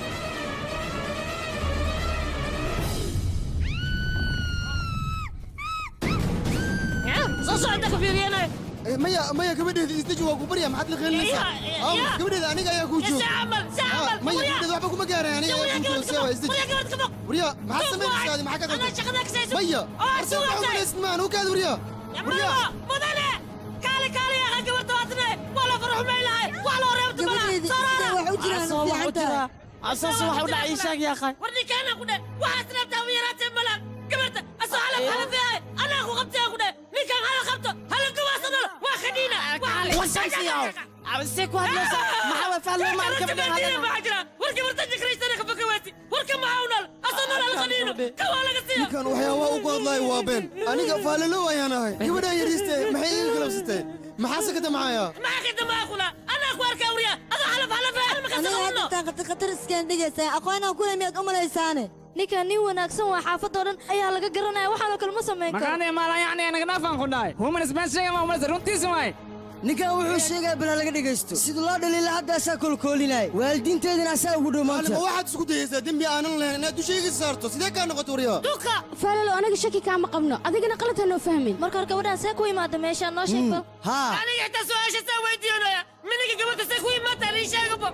صوصو عندك في رينا ميا gabadheeda isdeji waa ku barya maxaad la qeelinaysaa gabadheeda aniga ayaa kuu jooga maya gabadheeda waxba kuma gaaray aniga ayaa kuu jooga sewa isdeji wariya maxaad samaynaysaa adi maxaa ka qaldan maya arsa waxa u malaysid maan u kaad wariya wariya mudane kaali kaali yaa gabarta waadne wala farxu meelahay wax loo reebto bala wax u jiraan fiicanta asaas wax u dhacay sheeg yaa khay warni kana ku dhe waxa snabta wiiraatay bala gabarta asoo hala fiay ana ku qabtay ku dhe ninkan hala qabto hala gawaasano waa khadina وشمسيو عبسيك واحد لوسا ما حاول فعلوا ما ركب هذا وركب ارتجي كريستنا كفكواتي وركب معاونا اصلا الخليل كوالا قصير كان وحياوا ugu hadlay waa been aniga faalalo ayaanahay gabadha yaristay maxay iga galabsatay maxaa sakata maaya maxaa ka damaaqula ana ku arkaa wariya ada xalaf ma ka soo taaqata qatar iskaan dhigaysa aqoon aan ku leeyahay u malaysaane ninka nin wanaagsan waa xaafadoo dhan ayaa laga garanaya waxaan oo kale ma sameyn karo makaanay maala yacni anaga naafaan ku dhahay human spencer ma umaleysay runtiisa waay ninkan wuxuu sheegay bal laga dhageysto sidoo loo dhaliila hadda asaa kolkoolinay waalidiinteedina asaa ugu dhumaanta ma waxaad isku dayaysaa dembi aanan lahayn inaad dushayga saarto sidee kaa noqoto wariya duka falalo anaga shaki kaama qabno adigana qalad hanoo fahmin marka hore gabadhaan see ku imaada meeshaan noo sheeg bal aniga inta su'aasha saa weydiinaya miniga gabadha see ku imaata ii sheegaba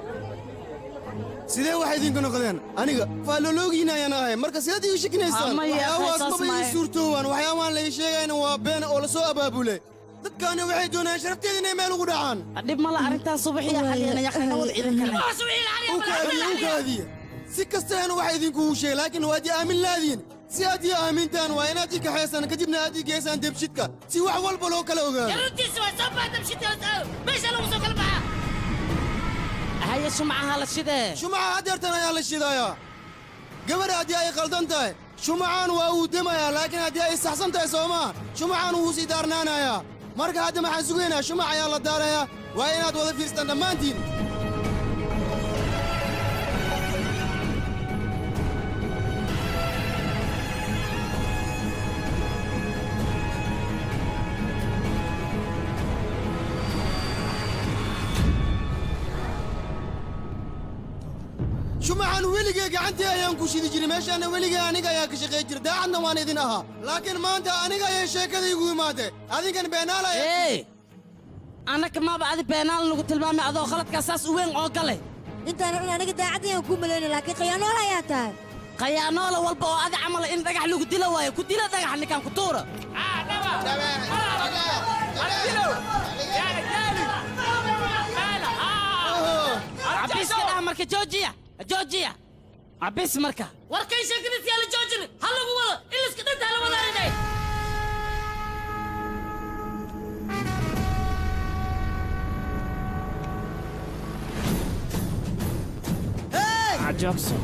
sidee waxay idinka noqdeen aniga faaloloogiina ayaan ahay marka sidaad ii shakinaysaan waxyaabahaas maba ii suurtoowaan waxyaabahan la ii sheegayna waa been oo la soo abaabule dadkaana waxay doonayaan sharafteeda inay meel ugu dhacaan dhib mala arrintaas subaxii xaliyana yaqaanawada ukaadiya si kastaana waxa idinkugu sheegay laakiin waad ii aamin laadiin si aad ii aamintaan waa inaad ii kaxaysaan kadibna aad ii geysaan debshidka si wax walba loo kala ogaado runtiisa waa soo baa debshidka meesha lagu soo kala baxa هيا شمعها للشدة شمعها هديرتنا يا للشدايا قبل هدي أي خلطنتاي شمعان وودمايا لكن هدي أي استحسنتاي سوما شمعان وسي دارنانا يا مركا هدي ما حنسوقينا شمع يا الله داريا وينات وظيفة استندمانتين شمعان وليجي عندي أيام كوشيدي جري ماشي أنا وليجي أنا جاي كشقي جري ده عندنا وانا دينها لكن ما أنت أنا جاي شيء كذا يقول ماته هذه كان بينالا إيه أنا كمان بعد بينال لو قلت المامي هذا خلط كاساس وين عقله أنت أنا قد عادي أكون مليون لكن قيانو لا ياتان قيانو لا والبو هذا عمل إن رجع له قلت له واي قلت له رجع اللي كان كتورة عبيس كده مركز جوجيا عبيس مركز وركي شكلت يا لجوجن هلا هو إلا سكتت هلا ولا إني عجبسو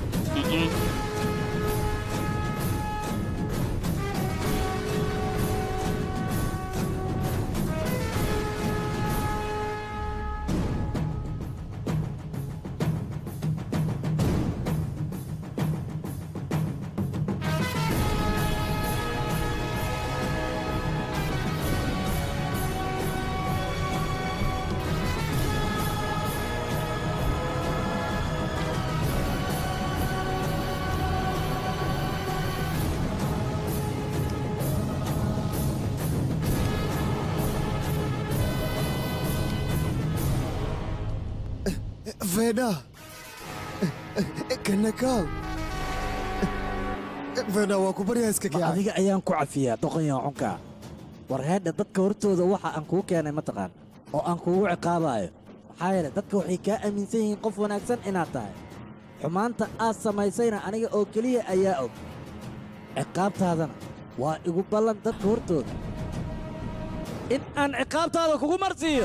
فيدا كنكاو فيدا واكو برياسك يا adiga ayaan ku cafiyaa doqonya cunka war heedha dadka hortooda waxa aan kuu keenay ma taqaan oo aan kuugu ciqaabayo maxaa yeelay dadka waxay kaa aaminsan yihiin qof wanaagsan inaad tahay xumaanta aad samaysayna aniga oo keliya ayaa og ciqaabtaadana waa igu ballan dadka hortooda in aan ciqaabtaada kugu marsiiyo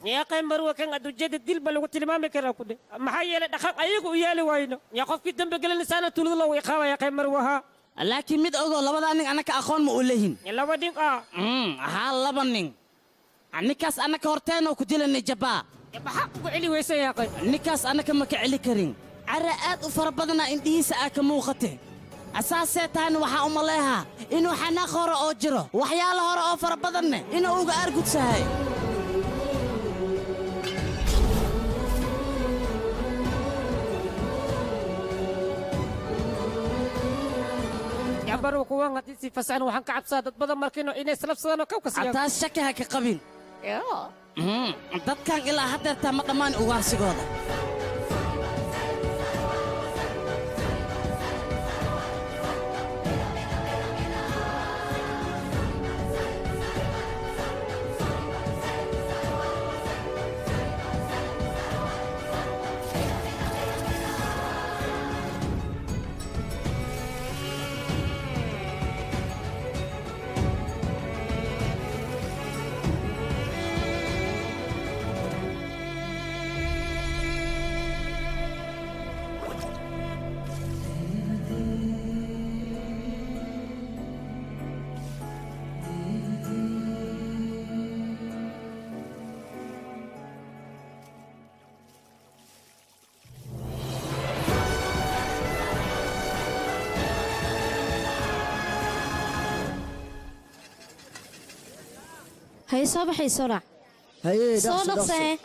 يا أخي مروة كان قد وجد الدل بل قلت لي ما مكره كده ما هي لا دخل أيقو يالي وينه يا خوف كده بقول الإنسان تولد الله ويخاف يا أخي مروة ها laakiin mid ogow labada nin anaka aqoon ma u leeyihin laba nin haa laba nin ninkaas anaka horteena ku dilanay jabaa maxaa ugu celi weysay yaa qay ninkaas anaka ma ka celi karin cara aad u fara badana indhihiisa aa ka muuqate asaasee tahayna waxaa u maleehaa inuu xanaaq hore oo jiro waxyaalo hore oo fara badanne inuu uga aargudsahay يعبروا كوان هذه فسان وحن كعب صادت بدل مركينو إني سلف صدنا كوكس يا عطاس شكها كقبيل dad kan ilaa haddeertaa ma dhammaan ugaarsigooda هاي صباح يسرع هاي صوتك سه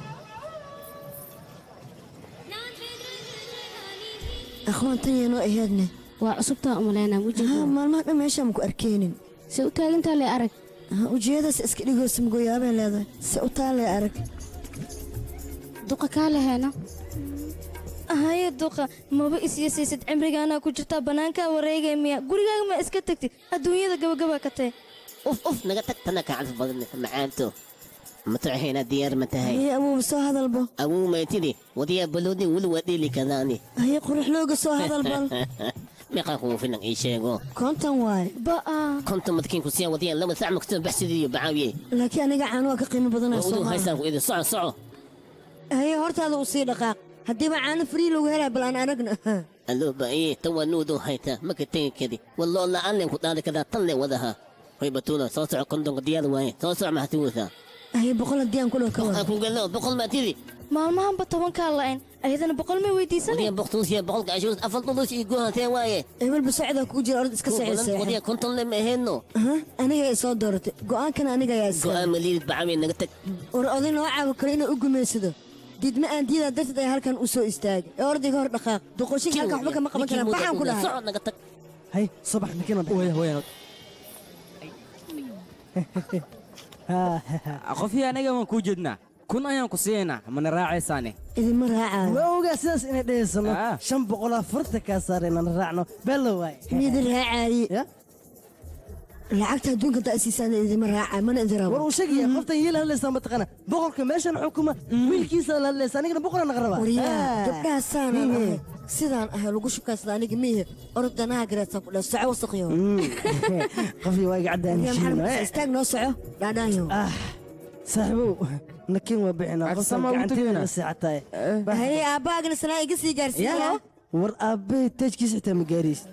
أخوانتي أنا إيادنا وعصبتها أملينا وجهها ما ماشي مكو أركينين سوتها أنت اللي أرك وجهها سأسكري قوس مقويابين لهذا سوتها اللي أرك دوقة كاله هنا هاي الدوقة ما بقيس يسيسد عمرك أنا كنت بنانكا وريجا ميا قولي ما إسكتك الدنيا ذا جوا كتة أوف نقطك تناك عن فضلنا معانتو مترحينا ديار متهاي هي أبو مسو هذا البو أبو ما يتدي ودي بلودي ولودي لي كذاني هي قرح لوق سو هذا البل ما قاكو فينا أي شيء كنت واي بقى كنت متكين كسيا ودي لما ثعم كتب بحث دي بعاوي لكن أنا قاعد عنوك قيمة بدنا ودو هاي ساق إذا صعو هي هرت هذا وصي دقائق هدي معانا فري لو هلا بل أنا أرقنا اللو بقى تو نودو هايتا ما كتين كذي والله لا أنا كنت هذا كذا طلع وذها هي بتونا صوصع كندون ديال واي صوصع محتوثة هي بقول الديان كله كمان أكون قال له بقول ما تدي ما هم بطبان كارلين أيضا بقول ما ويدي سنة ودي بقتوس يا بقول عشوز أفضل شيء يقولها تواي إيمل بساعدك كوجي الأرض إسكت ساعد ودي كنت لما هنو أنا جاي صدرت قوان كان أنا جاي قوان مليل بعمل نقطك ورأضين وعى وكرينا أقوم يسده ديد ما أنت إذا درت ده هالكن أسوء استاج أرضي غير دقائق دقوشين هالك حبك ما قبل كلام بحام كلها صعد نقطك هاي صباح مكينا وين قفي أنا ما كوجدنا كنا يوم كسينا من راعي ساني إذا ما راعي وأوجا ساس إن ده سنة شن بقولها فرتك صارنا نراعنا بلواي ميد راعي lacagta adduunka taasiisana idima raaca mana idin rabo war uu sheegaya qoftan yeel haleysan mataqana boqolka meeshan xukuma wiilkiisa la haleysan anigana boqol aan qaraba gabdhaha saana sidaan ah lagu shukaysada aniga miye ordanaha gareedsan ku dhaw saco wasaqyo qofii waa iga cadaan istaag noo soco dhaadhaayo saaxiibow nakin waa bixina qoftan gacanteena saacatay hay aabaagna sanaa iga sii gaarsiiya war aabbe tajkiis xitaa ma gaariis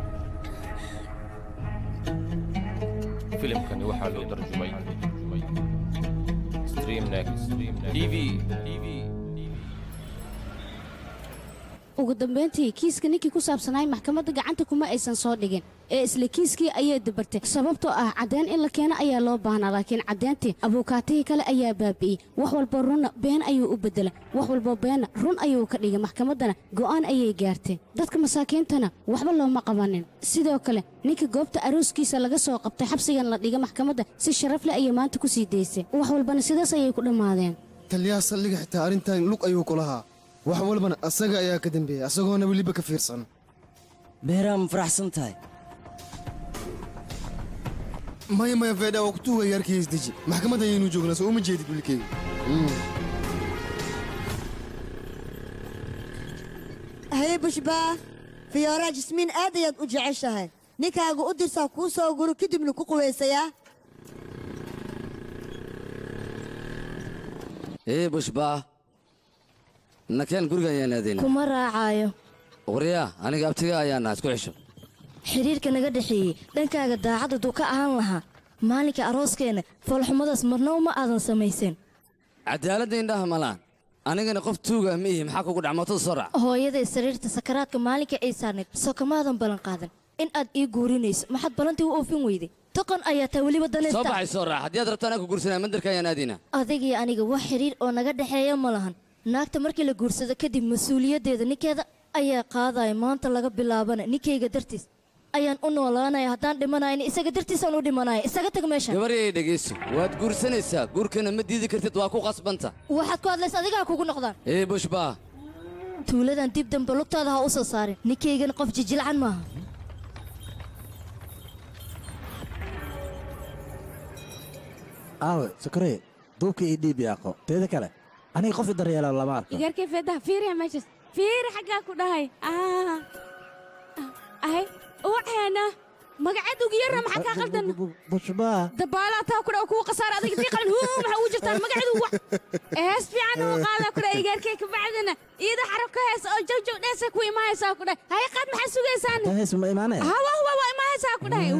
فيلمكani waxaa loo tarjumay Next TV. ugu dambeyntii kiiska ninkii ku saabsanaay maxkamadda gacanta kuma aysan soo dhigin ee isla kiiskii ayay dabartay sababtoo ah caddeyn in la keeno ayaa loo baahnaa laakiin caddeyntii abuukaatihii kale ayaa baabi'iyey wax walba runna been ayuu u beddelay wax walba beenna run ayuu ka dhigay maxkamaddana go'aan ayay gaartay dadka masaakiintana waxba looma qabanin sidoo kale ninka goobta arooskiisa laga soo qabtay xabsigan la dhigay maxkamadda si sharaf leh ayay maanta ku sii daysay wax walbana sidaas ayay ku dhammaadeen taliyaha saldhiga xitaa arrintan lug ayuu ku lahaa wax walbana asaga ayaa ka dambeeyey asagoona weliba ka fiirsan beeraa ma faraxsan tahay maya feedha waa kutuuga yaarkii isdeji maxkamadda ayaynu joognaa soo uma jeedid wiilkeyga haye bushbaa fiyooraa jismiin aad ayaad u jeceshahay ninkaaga u dirsaa kuu soo guro kadibna ku quwaysayaa bushbaa nakeen guriga ayaan aadayna kuma raacaayo waryaa aniga abtiga ayaan nahay isku xisho xiriirka naga dhexeeyey dhankaaga daacad hadduu ka ahaan lahaa maalinka arooskeenna foolxumadaas marna uma aadan samayseen cadaaladda indhaha malaan anigana qof tuuga ma ihi maxaa kugu dhacmootada soo raac hooyaday sariirta sakaraadka maalinka ay saarnayd soo kamaadan ballan qaadan in aad ii guurinayso maxaad ballantii u oofin weyday toqon ayaa taa weliba danaysta soo baxay soo raac haddii aad rabto anaa ku guursanaa mandarka ayaan aadaynaa adigii aniga wax xiriir oo naga dhexeeya ma lahan naagta markii la guursado kadib mas-uuliyaddeeda ninkeeda ayaa qaadaya maanta laga bilaabana ninkayga dartiis ayaan u noolaanaya haddaan dhimanayna isaga dartiisaan u dhimanaya isaga tag meesha gabaryay dhegayso waad guursanaysaa guurkana ma diidi kartid waa ku qasbanta waxaad ku hadlaysa adigaa kugu noqdaan bushbaa tuuladan dib dambe lugtaada ha u soo saarin ninkaygana qof jijilcan maaha aawe sukareye duubka ii dhiib yaaqo teeda kale aniga qof i daryeela lama arko igarkay feedaha fiiriya meeshaas fiiri xaggaa ku dhahay ahay waxeena magacaad ugu yarra maxaa kaa qaldan bushbaa dabaalaa taa kudha oo kugu khasaara adiga tii qalan huu maxaa ugu jirtaan magaceedu wax hees fiican oo qaada kudha igarkay ka bacdina iyada xarab ka hees oo jawjaw dheesa ku imaahaysaa ku dhahay hay qaad maxaa sugaysaan hees ma imaanaya waa imaahaysaa ku dhahay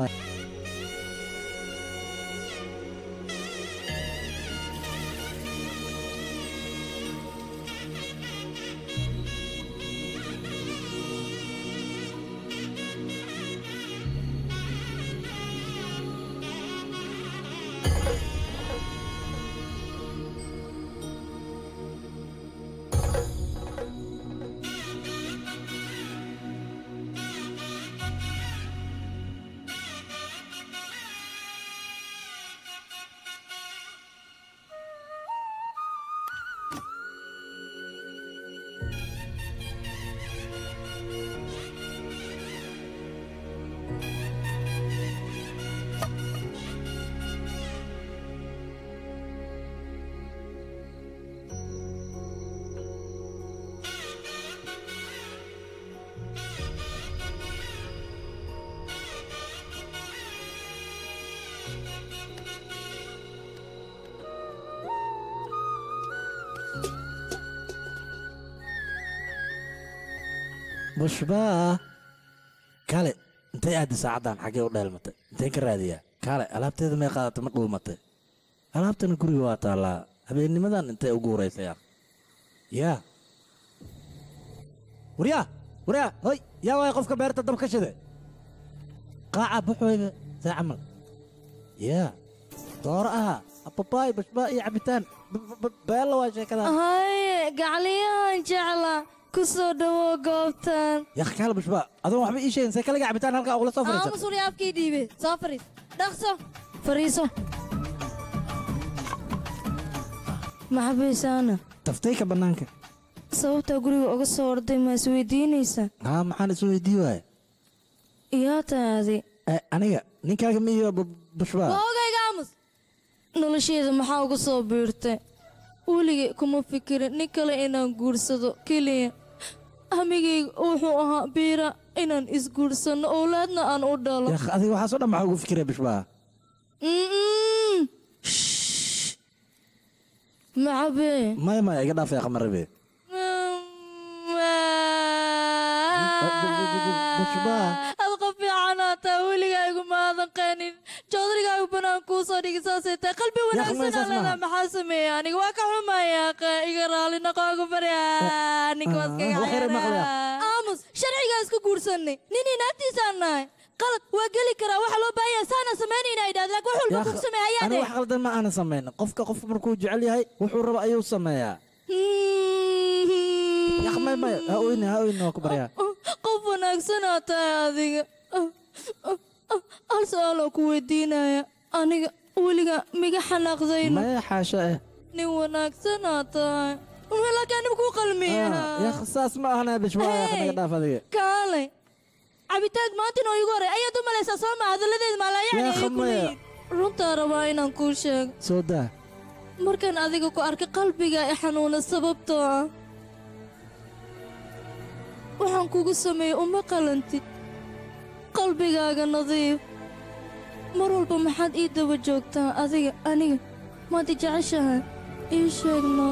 bushbaa kale intay aaddi saacaddan xaggee u dheelmatay intayn ka raadiyaa kaale alaabteeda may qaadata ma dhuumatay alaabtana guriga waa taallaa habeennimadan intay ugu horaysa yaa waryaa hoy yaa waay qofka beerta dab ka shide qaaca baxwayba saa camal yaa dooro aha ababaay bushbaa iyo cabitaan beella waa sheekadaa haye gacliyahan jecla ku soo dhawow goobtan yaa kaala bushbaa adoon waxba ii sheegin see kaliga cabitaan halkaa ugula soo fariisan masuuli afkii dhiibe soo fariis dhaqso fariiso maxabaysaana taftayka bannaanka sababtaa guriga uga soo orday ma isweydiinaysaa haa maxaan isweydii waaya iyaa taadi aniga ninkaaga ma iyo bushbaa waa ogayga aamus nolosheeda maxaa uga soo biirtay weligay kuma fikirin nin kale inaan guursado keliya hamigayga wuxuu ahaa biira inaan isguursanno owlaadna aan u dhalo adiga waxaasoo dhan maxaa ugu fikiraya bushbaa macabee maya iga dhaafaya qamarabe ad qof fiicanaa taa weligaygu maadan qanin joodariga u banaan kuu soo dhigi saasaytaa qalbi wanaagsan alala maxaa sameeya aniga waa ka xumaya iga raali noqoogu barya ninka waskaga aamus sharcigaa isku guursanay nin inaagtiisaan nahay qalad waa geli karaa waxa loo baahan yahay saana samaynayna idhaahdo laakiin wax walba kugu sameeya ayaade wax qaldan ma aana samayn qofka markuu jecel yahay wuxuu rabo ayuu sameeyaa yaqmay ha oyna ku baryaa qof wanaagsanaa tahay adiga hal su'aaloo ku weydiinaya aniga weliga miga xanaaqdayno maya xaasha nin wanaagsanaa tahay laakiin anib kuu qalmiyaha ya khasaas ma ahana bishwaaya naga dhaaf adiga kaalay cabitaag maantin oo igu horay ayaad u malaysaa soo maa hadalladeed maalayacni runtaa rabaa inaan kuu sheego soo daa markaan adiga ku arkay qalbiga i xanuuna sababtoo ah waxaan kugu sameeyey uma qalantid qalbigaaga nadiif mar walba maxaad ii daba joogtaa adiga aniga maad i jeceshahay ii sheegno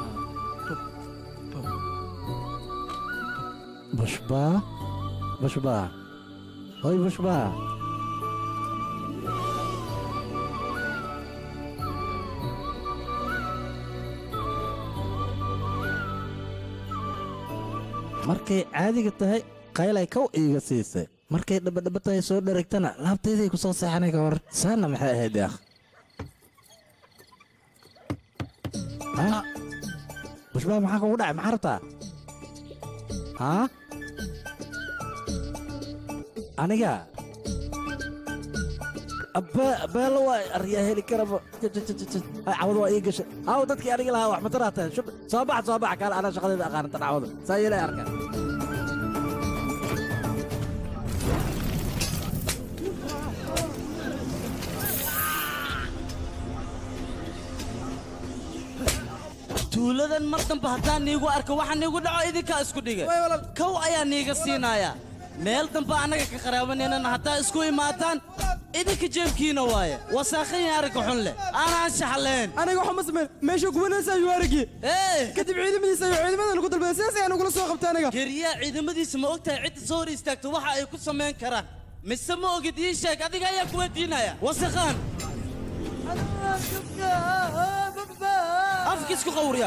bushbaa hoy bushbaa markay caadiga tahay qaylay kow iiga siisay markay dhabadhaba tahay soo dharagtana laabtayday ku soo seexanay ka hor saana maxay ahayd yaakh bushbaa maxaa kugu dhacay maxaa rabtaa aniga beelo waa aryaa heli karaba cawada waa ii gashay aw dadkii aniga lahaa wax mataraata soo bax kaale anaa shaqadeeda aqaanatan cawada saa yeelay arka tuuladan mar dambe haddaan niigu arko waxa niigu dhaco idinkaa isku dhigay kow ayaa niiga siinayaa meel dambe annaga ka qaraabanaynan haddaa isku imaataan idinka jeebkiina waaye wasaakhayin aragga xun leh aanaan shaxleen aniga waxuma samayn meesha gubanaysa ayuu aragii kadib ciidamadiisa ayuu ciidamadan ugu dalbaday sidaas ayaan ugula soo qabtay aniga geriyaa ciidamadiisa ma ogtahay cidda soo hor istaagto waxa ay ku samayn karaan mise ma ogid ii sheeg adiga ayaa ku weydiinaya wasakhaan afkiisku qawriya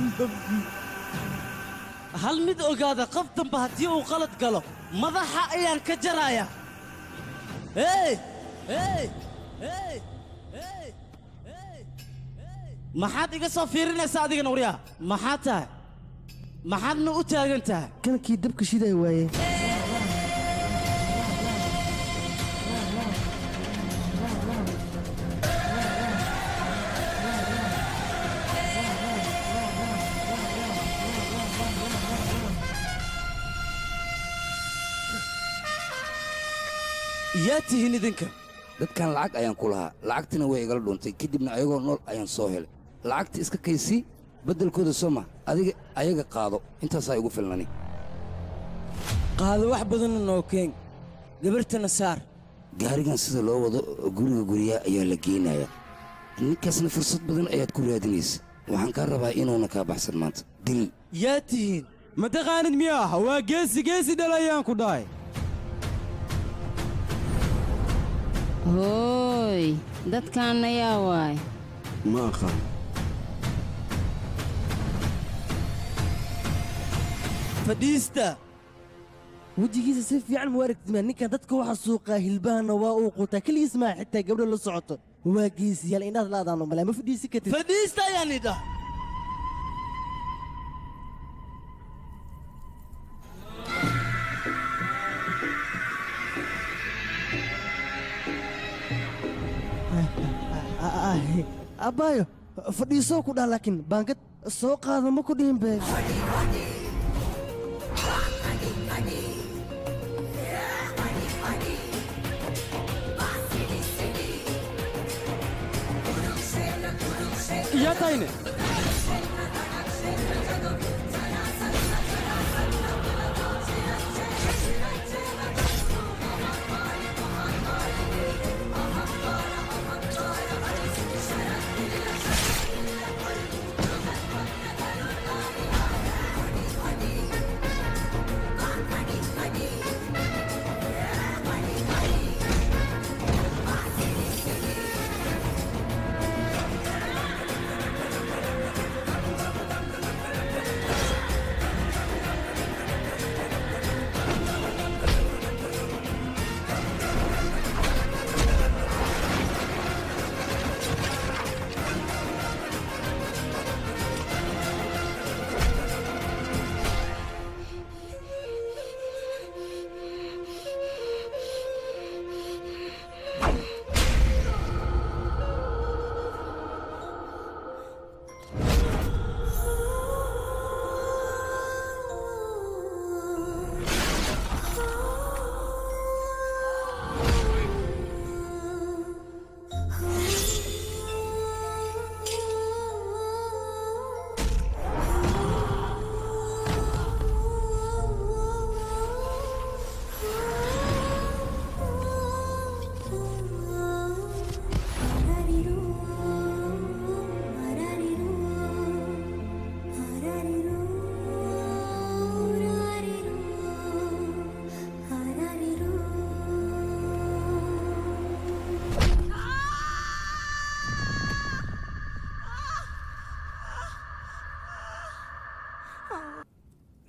hal mid ogaada qof dambe haddii uu qalad galo madaxa ayaan ka jaraya maxaad iga soo fiirinaysaa adigana waryaa maxaad tahay maxaadna u taagan tahay kankii dabka shiday waaye yaa tihiin idinka dadkan lacag ayaan ku lahaa lacagtina way igala dhuuntay kadibna ayagoo nool ayaan soo helay lacagta iska kaysii beddelkooda soo ma adiga ayaga qaado intaasaa igu filnani qaado wax badanna noo keen gabartana saar gaarigan sida loo wado guriyaa ayaa la geynayaa ninkaasna fursad badan ayaad ku raadinaysa waxaan kaa rabaa inuuna kaa baxsan maanta dil yaa tihiin ma taqaanid miyaah waa geesi dhalayaan ku dhahay hooy dadkaan ayaa waay ma aqaan fadhiista wejigiisa si fiican mu aragtid ninkan dadka waxa suuqaa hilbahana waa uu quutaa keligiis maa xitaa gabdho la socoto waa geesiyaal indhaad laadaanu malaa ma fadhiisi kartid fadhiista ayaan idhaa abbaayo fadhiisoo ku dhah laakiin baangad soo qaado ma ku dhihin bee yaa tahayne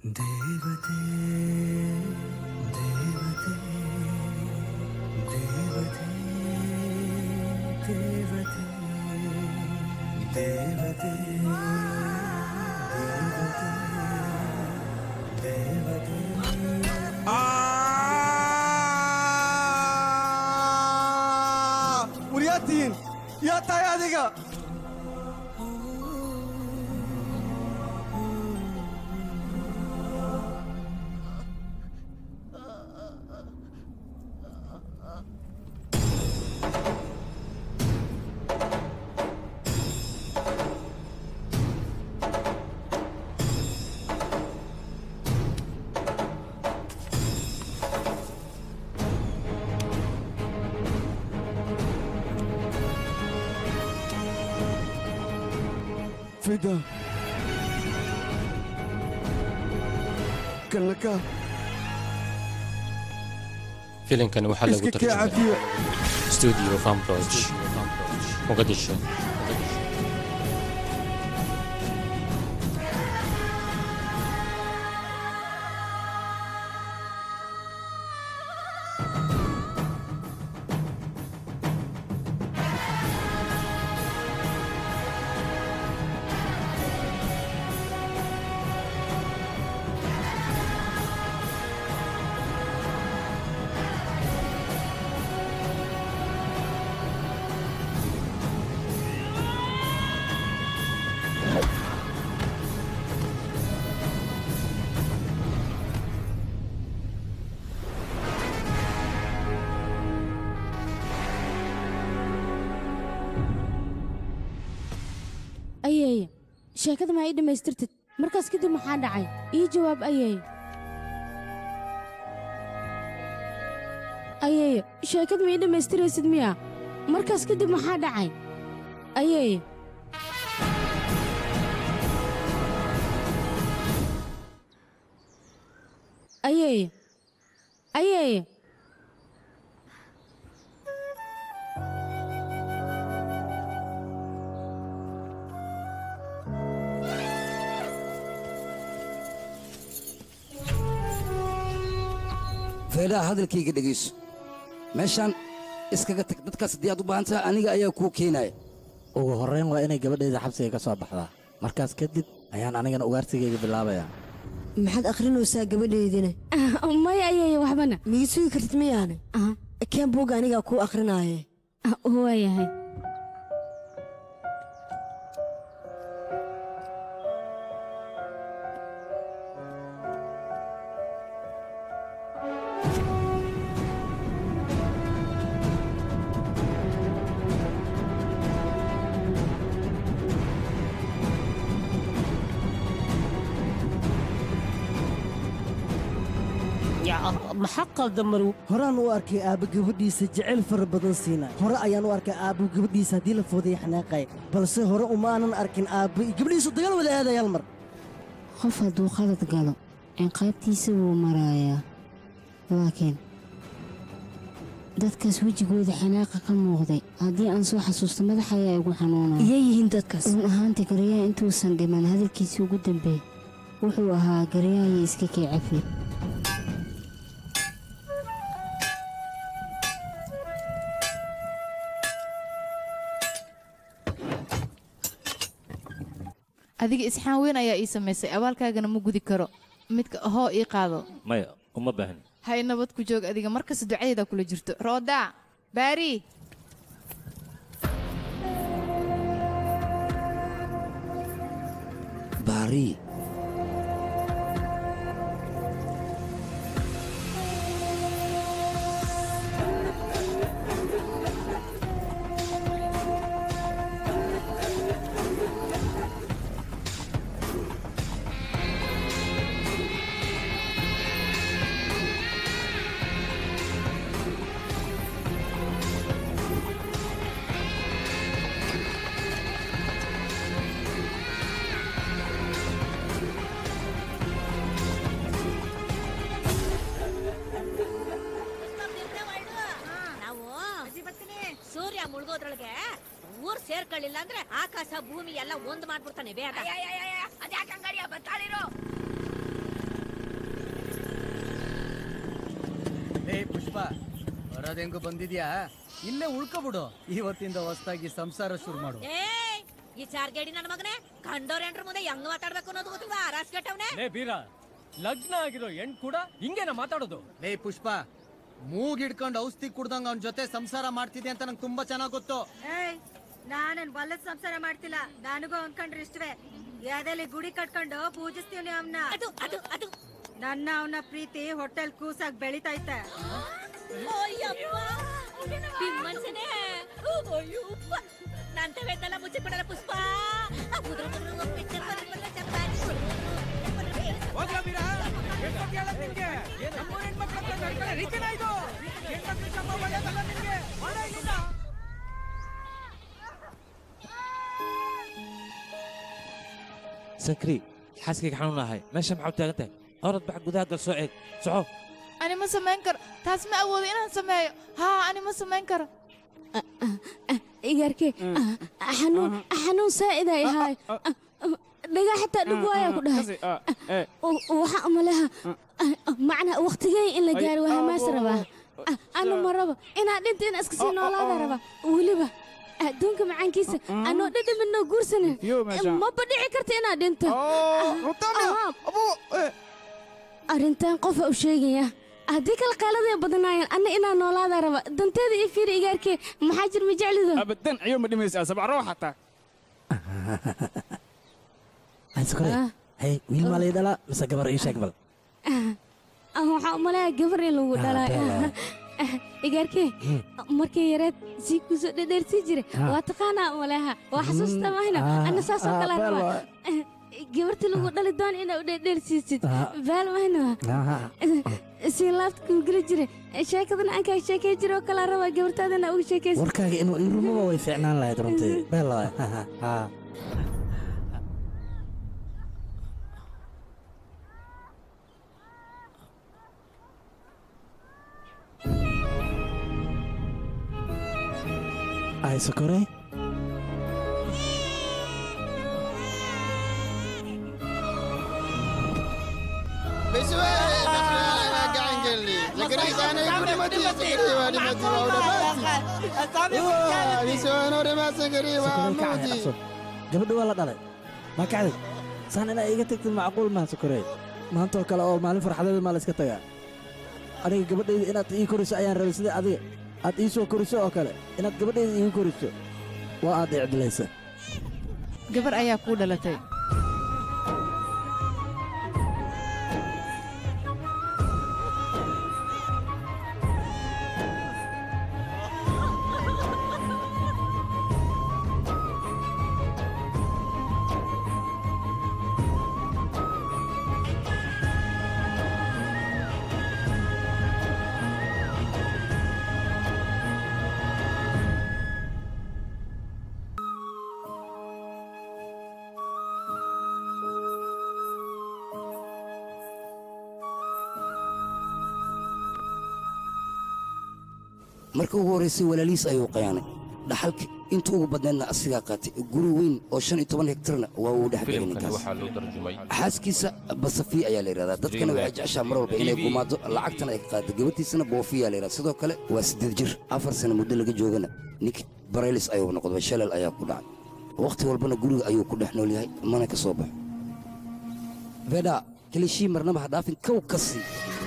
ورياتين يا تاي هذيك فدا كلك filimkani waxaa lagu tarjumay studio Farmbridge Mogadishu. أيه sheekada ma ii dhamaystirtid markaas kadib maxaa dhacay ii jawaab ayay sheekada ma ii dhamaystiraysid miya markaas kadib maxaa dhacay ayay feedhaha hadalkayga dhegayso meeshaan iskaga tag dadkaas haddii aad u baahan tahay aniga ayaa kuu keenaya ugu horrayn waa inay gabadhayda xabsiga ka soo baxdaa markaas kadib ayaan anigana ugaarsigayga bilaabayaa maxaad akhrinaysaa gabadhaydina maya ayay waxbana miga sugi kartid miyaane keen buugga anigaa kuu akhrinaaye waayahay maxaa qaldan marow horaan u arkay aabba gabadhiisa jecel fara badan siinay hore ayaan u arkay aabbu gabadhiisa haddii la foodaya xanaaqay balse hore uma aanan arkin aabba gabadhiisu dagaal wada aadaya hal mar qof hadduu qalad galo ciqaabtiisa wuu marayaa laakiin dadkaas wejigooda xanaaqa ka muuqday haddii aan soo xasuusto madaxa ayaa igu xanuunaya iyay yihiin dadkaas run ahaantii garyaha intuusan dhiman hadalkiisii ugu dambeey wuxuu ahaa garyahaya iska kee cafi adiga isxaan weyn ayaa ii samaysay abaalkaagana ma gudi karo midka ahoo ii qaado maya uma baahni hay nabad ku joog adiga markasta ducadeeda kula jirto roodaa baari baari ಮುಳುಗೋದ್ರೊಳಗೆ ಊರ್ ಸೇರ್ಕೊಳ್ಳಿಲ್ಲ ಅಂದ್ರೆ ಆಕಾಶ ಭೂಮಿ ಎಲ್ಲ ಒಂದ್ ಮಾಡ್ಬಿಡ್ತಾನೆ ಬೇಗ ಅದ್ಯಾಕೆ ಹಂಗಾರಿಯ ಬತ್ತಾಳಿರೋ ಲೇ ಪುಷ್ಪ ಬರೋದ್ ಹೆಂಗು ಬಂದಿದ್ಯಾ ಇಲ್ಲೇ ಉಳ್ಕೊಬಿಡು ಇವತ್ತಿಂದ ಹೊಸದಾಗಿ ಸಂಸಾರ ಶುರು ಮಾಡು ಏಯ್ ಈ ಚಾರ್ಗೇಡಿ ನನ್ನ ಮಗನೇ ಕಂಡೋರ್ ಎಂಟ್ರ ಮುಂದೆ ಹೆಂಗ್ ಮಾತಾಡ್ಬೇಕು ಅನ್ನೋದು ಗೊತ್ತಿಲ್ಲ ರಾಸ್ ಕೆಟ್ಟವನೇ ಲೇ ಬೀರ ಲಗ್ನ ಆಗಿರೋ ಹೆಣ್ ಕೂಡ ಹಿಂಗೇನ ಮಾತಾಡೋದು ಲೇ ಪುಷ್ಪ ಮೂಗಿಡ್ಕೊಂಡು ಔಷಧಿ ಕುಡ್ದಂಗ ಅವನ ಜೊತೆ ಸಂಸಾರ ಮಾಡ್ತಿದ್ದೆ ಅಂತ ನಂಗೆ ತುಂಬಾ ಚೆನ್ನಾಗ್ ಗೊತ್ತು ಏಯ್ ನಾನೇನ್ ಹೊಲದ ಸಂಸಾರ ಮಾಡ್ತಿಲ್ಲ ನನಗೂ ಅನ್ಕೊಂಡ್ರೆ ಇಷ್ಟವೇ ಯಾವ್ದಲ್ಲಿ ಗುಡಿ ಕಟ್ಕೊಂಡು ಪೂಜಿಸ್ತೀವಿ ಅವನ್ನ ನನ್ನ ಅವನ ಪ್ರೀತಿ ಹೋಟೆಲ್ ಕೂಸಾಗ್ ಬೆಳಿತೈತೆ ಮನ್ಸನೇ ನಂತವೆದ್ದೆಲ್ಲ ಮುಚ್ಚಿ ಬಿಡಲ್ಲ ಪುಷ್ಪ سكري حاسكك حنونها هاي ماشي محاول تاغنتك أورد بعد قدها قل سعيد سعو أنا ما سمين كر تاس ما أول أنا سمايو ها أنا ما سمين كر إيجاركي حنون سائدة هاي دقا حتى دقوايا كلها وحا أمالها معنا وقت جاي إلا جاري وها ما سربا أنا مربا إنا دنت إنا أسكسين ولا ضربا ولبا دونك معان كيسة أنا دد منه قرصنا ما بدي عكرت إنا دنت أرنتان قفا وشيء هذيك القالة بدنايا أنا إنا نولا ضربا دنت هذه يفير إيجاركي محاجر مجعل ذا أبدا يوم بدي مسألة 7 روح حتى سكري هي ويل مالي دلا بس قبر إيش أقبل waxaa umaleeya gabar in lagu dhalay igaarkee markii yareed sii kusoo dhadheersii jiray waa taqaanaa umaleeha waa xasuusta mahna ana saasoo kale raba gabartii lagu dhali doon inaa u dhadheersiisid baal mahna sii laabta kuu geli jiray sheekadana aan kaa sheekay jiro kala raba gabartaadana ugu sheekaysa warkaaga inuu irumaba way fiicnaan lahayd runtii beel Ay, Socorro. gabadha waa la dhalay ma kacday saan inaa iga tagtid macquul maa Socorro maantoo kale oo maalin farxadeed maa la iska tagaa aniga gabadhayda inaad ii koriso ayaan rabay sida adiga aad ii soo koriso oo kale inaad gabadhayda ii koriso waa aad icdilaysa gabar ayaa kuu dhalatay markii ugu horeysay walaaliis ayuu qayaanay dhaxalka inta ugu badneedna asigaa qaatay guri weyn oo 15 hektarna waa uu dhexgalay ninkaas xaaskiisa basafiya ayaa la yiraahdaa dadkana waxay jeceshaa mar walba inay gumaado lacagtana ay qaado gabadhiisana boofiya la yiraahdaa sidoo kale waa 8 jir 4 sano muddo laga joogana nink baraylis ayuu noqday shalal ayaa ku dhacay waqti walbana guriga ayuu ku dhex nool yahay mana ka soo baxo veda kalishi marnaba hadaafin kow kasi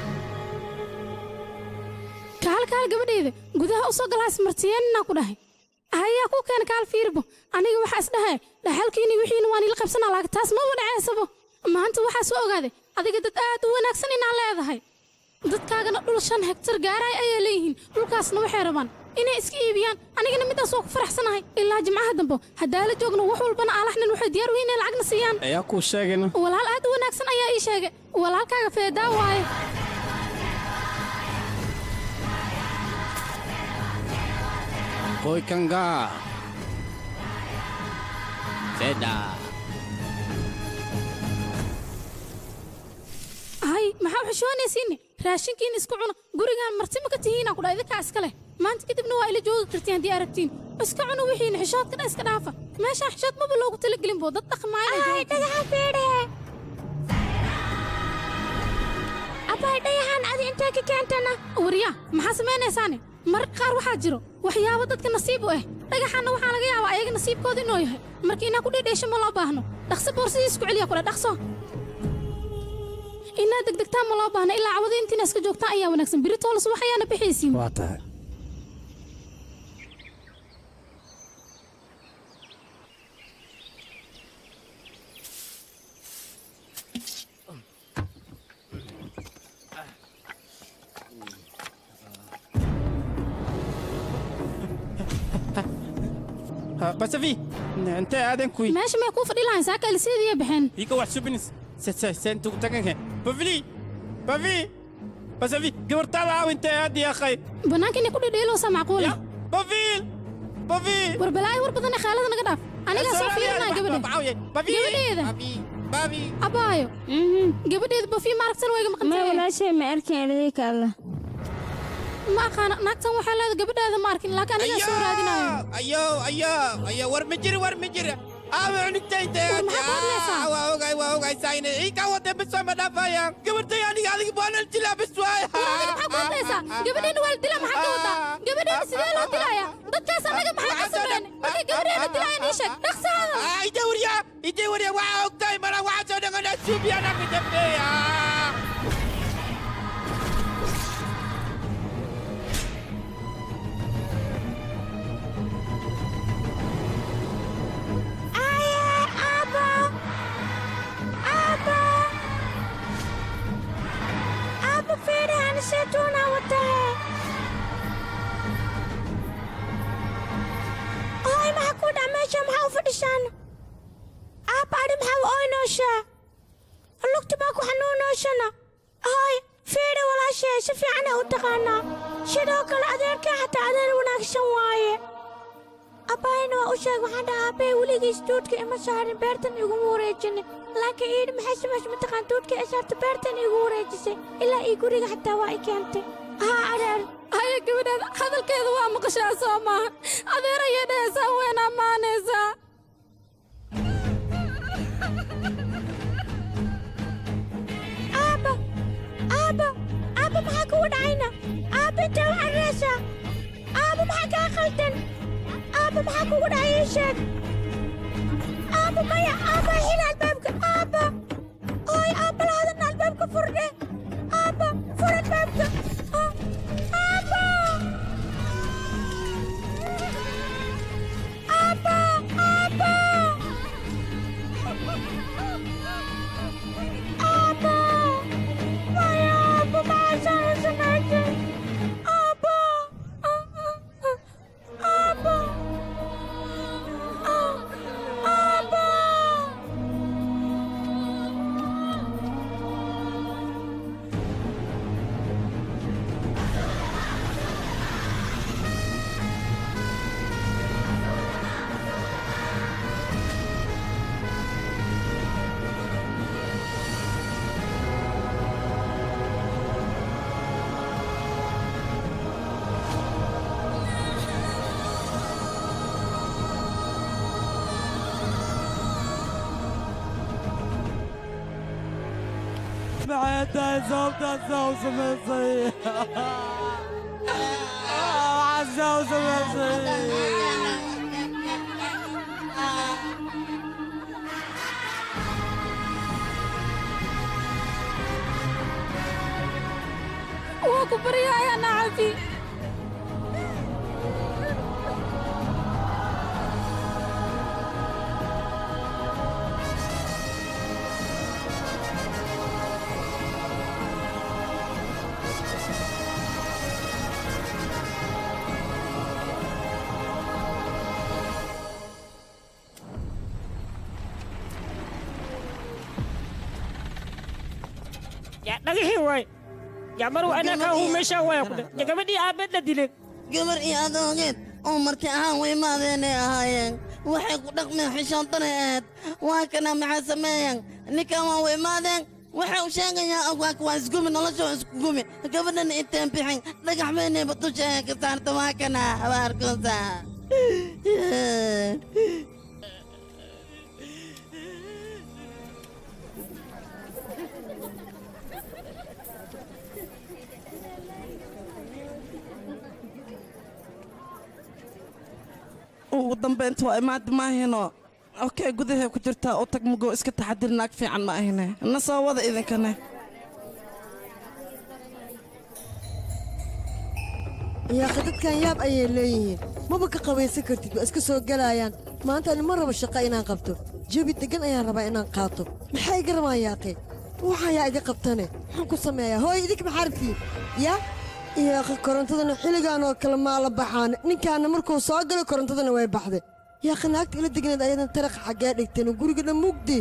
kaal gabadheeda gudaha u soo galaas martiyeenna ku dhahay ayaa ku keen kaal fiirbo aniga waxa is dhahay dhaxalkiini wixiina waan ila qabsanaa laakiin taas ma wadaceysabo maanta waxa soo ogaaday adiga dad aad u wanaagsan inaan leedahay dadkaagana dhul 5 hektar gaaray ayaa leeyihiin dhulkaasna waxay rabaan inay iska iibiyaan anigana midaas oo ku faraxsanahay ilaa jimcaha dambe hadaa la joogno wax walbana alaxnan waxay diyaar u yihiin lacagna siiyaan ayaa ku sheegayna walaal aad u wanaagsan ayaa ii sheegay walaalkaaga feedaa waaye Koy kanga. Seda. Ay, maxaa xushoonaysiin? Raashinkiin isku cuno. Gurigaan marti ma ka tihiin ku dhaayda kaas kale. Maanta kadibna waa ila joogi kartiin haddii aragtiin. Iska cuno wixiin xishoodkana iska dhaafa. Meesha xishood ma loogu talagelin boo dad dhaqmaayay. Ay, dhagaxa feedhe. Abay dhayahan adi inta intee ka keentana waryaa maxaa samaynaysaani mararka qaar waxaa jiro waxyaabo dadka nasiib u ah dhagaxaanna waxaa laga yaabaa ayaga nasiibkooda inuu yahay marka inaa ku dhedheesho ma loo baahno dhaqso boorsidiis ku celiya kule dhaqso inaa degdegtaan ma loo baahno ilaa cawada intiina iska joogtaan ayaa wanaagsan biri toolas wax ayaana bixaysiin waa tahay بس في انت ادم كوي ماشي ما يكون فدي لها ساكا لسيدي بحن يكو واحد سوبنس سنتو تكن بفلي بفي بس في قبرت طالعه وانت هادي يا اخي بنانك اني كل ديلو سمع قوله بفي وربلاي وربدنا خالد نقدف انا لا صافينا قبل بفي بابي ابايو قبل بفي ماركسن ويغ مقنتي ما ولا شيء ما اركن عليك الله ما كان ناكتن waxaa leedahay gabadheeda ma arkin laakiin aniga soo raadinayo ayo war ma jiro aawe cunugtayda waa ogay sayne ika wada bisoo ma dhaafaya gabadhay aniga adiga baanan jilaa bis waay maxaa ku hadlaysaa gabadheena waa dila maxaa ka wada gabadheena sidee loo dilaya dadkaas anaga maxaa ka sameeyeen markay gabadheena dilayaan ii sheeg dhaqsaada idee wariya waa ogtay mara waxa soo dhaqana suubiyaana ka dambeeya نسيتونا وتاه هاي ما حكون عماشة محاو فدشان عادي محاو اوينوشا اللوكت باكو حنونوشنا هاي فيري ولا شيء شفي عنها وتقانا شدوك العذير كي حتى عذير وناكشن وايه أباين وأشيك وحدا أبي وليكي ستوتك إما شهر بيرتن يقوم وريجني لكن إيد محسمش متقان توتك أشارت بيرتن يقوم وريجسي إلا إيقوريك حتى واي كانتي ها أدار هيا قبل هذا الكيد هو مقشع سوما أدير يديسا وين أمانيسا أبا محاك ودعينا أبا تو عرسة أبا محاك أخلتن أبا محاك ودعيشك أبا مايا أبا هنا البابك أبا أوي أبا لهذا البابك فرده أبا فر البابك معايا زوجة زوجة مصرية زوجة مصرية وكبر يا نعفي يا دغه واي يا مرو انا كان مشا واي يا gabadhii aabad la dilay gabar iyo adoogeed oo markii ahaan way maadeenay ahaayeen waxay ku dhaqmeen xishoontaneed waa kana maxay sameeyeen ninkan waa way maadeen waxa uu sheegayaa awgaak waa isgumi nolosha isgumi gabadhan intaan bixin dhagax meynay batusha ka saarta waa kana abaarkoosa dambeynta waa imaadi maahino okay gudahay ku jirtaa u tag mugo iska taxadir naag fiican ma ahine na soo wada idinkane yaa khadadkan yaab ayay leeyihiin maba ka qabaysan kartid waa iska soo galayaan maanta ani ma rabo shaqo inaan qabto jabi degan ayaan rabaa inaan qaato maxay garamaan yaaqe waxaa yaa iga qabtane maxaan ku sameeyaa hooy idinka maxaa rabtiin yaa yaaqe korontadana xilligaan oo kale maa la baxaan ninkaana markuu soo galo korontadana way baxday yaaqe naagta ila degneed ayadan taraqa xaggee dhigteen guriga dhan mugdi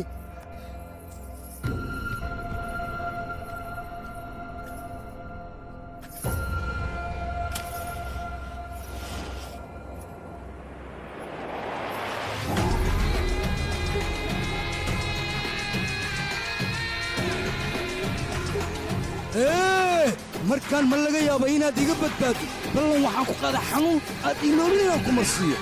markaan ma laga yaaba inaad iga badbaado ballan waxaan ku qaada xanuun aad iloolin inaan ku marsiiyo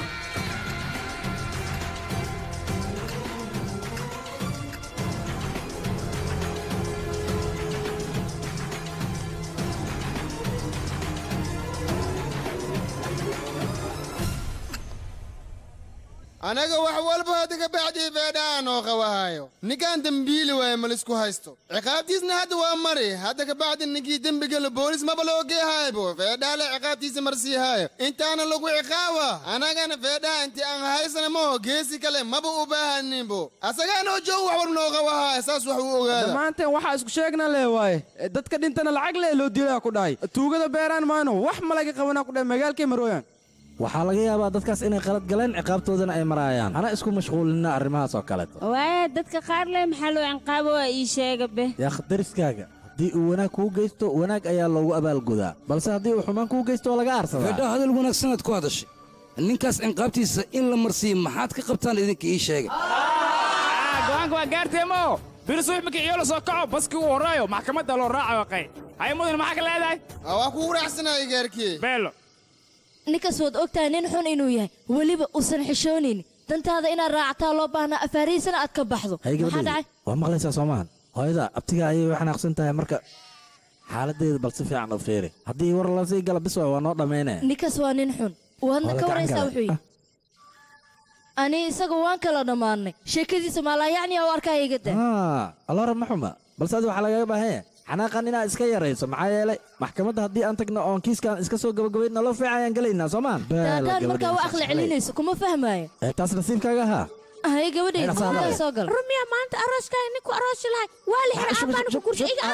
anaga wax walba hadda ka bacdii feedhaan oo qabahaayo ninkaan dembiili waaye malisku haysto ciqaabtiisna hadda waa mari hadda ka bacdi ninkii dembigala boolis maba loo geehaybo feedhaale ciqaabtiisa marsiihaayo intaana lagu ciqaaba anagana feedhaa intii aan haysana maho geesi kale maba u baahaninbo asagaanoo joog wax walba noo qabahaaya saas wax u ogaada dhammaanteen waxaa isku sheegna lee waaye dadka dhintana lacag lee loo dilaa ku dhahay tuugada beeraan maano wax ma laga qabanaa ku dhahay magaalkay marooyaan waxaa laga yaabaa dadkaas inay qalad galeen ciqaabtoodana ay maraayaan hana isku mashquulina arrimahaas oo kaleeto waaye dadka qaar leh maxaa loo ciqaabo waa ii sheega be yaa dariskaaga haddii uu wanaag kuu geysto wanaag ayaa loogu abaalgudaa balse haddii uu xumaan kuu geysto oo laga arsadaa feedhaa hadal wanaagsanaad ku hadashay ninkaas ciqaabtiisa in la marsiiyo maxaad ka qabtaan idinka ii sheega go'aanka waa gaarteemo bilis wix markii ciyoolo soo kaco baskii uu horaayo maxkamadda loo raacayo qay hay mudan maxaa ka leedahay waa kugu raacsanaya gaarkii beelo ninkaas waad ogtahay nin xun inuu yahay weliba uusan xishoonayn dantaada inaad raacataa loo baahnaa afaarihiisana aad ka baxdo maxaa dhacay waa maqlaysaa soomahan hooyada abtiga ayay u xanaaqsan tahay marka xaaladdeeda bal si fiican u fiiri haddii war la sii gala bis waa noo dhammaynaya ninkaas waa nin xun waadna ka waraysaa wuxuu yidhi ani isaga waan kala dhammaannay sheekadiisa maalaayacni u arkaya iga daa alora ma xuma balse adi waxaa lagaga baahan yahay xanaaqan inaad iska yarayso maxaa yeelay maxkamadda haddii aan tagno oon kiiskaan iska soo gabagabayn naloo fiican ayaan gelaynaa soomaan daadaan markaa u aqli celinayso kuma fahmaayo taas nasiibkaaga ahaa hay gabadhayda soo gal rumiya maanta arooskaaga ninku aroosi lahay waa la xiray aabbaana ku gursha iga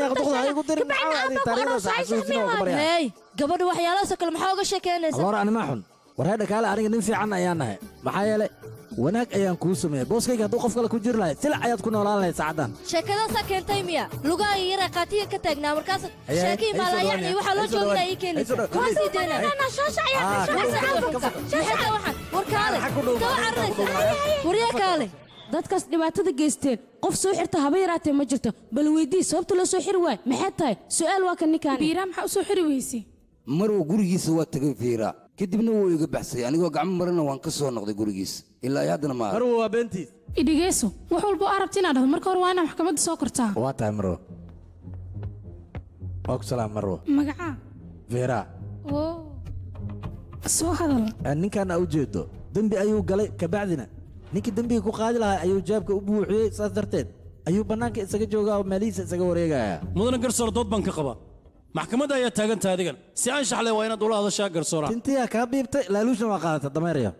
hey gabadha waxyaalahaasoo kale maxaa uga sheekeynaysa alora animaa xun war heedha kaale aniga nin fiican ayaan nahay maxaa yeelay wanaag ayaan kuu sameeyey booskayga hadduu qof kale ku jiri lahay silac ayaad ku noolaan lahayd saacaddan sheekadaasaa keentay miya lugahaaga yara qaatiga ka taagnaa markaas sheekii maalaayacni waxaa loo joognaa ii keenaysa waa sii deynaawaryaa kaale dadkaas dhibaatada geysteen qof soo xirta haba yaraatee ma jirto bal weydii sababta loo soo xiri waay maxay tahay su'aal waa ka ninkaan biiraa maxaa u soo xiri weysay maruu gurigiisa waa tegay fiiraa kadibna wuu iga baxsay anigoo gacmo marana waan ka soo noqday gurigiisa ilaa iyo haddana maaha marwo waa beentiis idhigeyso wax walba oo arabta inaad dhahdo marka hore waa inaad maxkamadda soo kortaa waa tahay marwo waa ku salaam marwo magacaa fiiraa oo soo hadal ninkaan u jeedo dembi ayuu galay kabacdina ninkii dembiga ku qaadi lahaa ayuu jaabka u buuxiyey saas darteed ayuu bannaanka isaga joogaa oo meelihiisa isaga wareegaya mudana garsoor dood baan ka qabaa maxkamadda ayaa taagantaha adigan si aan shaxlay waa inaad ula hadashaa garsoora tintiyaa kaa biibtay laaluushna waa qaadata dameeraya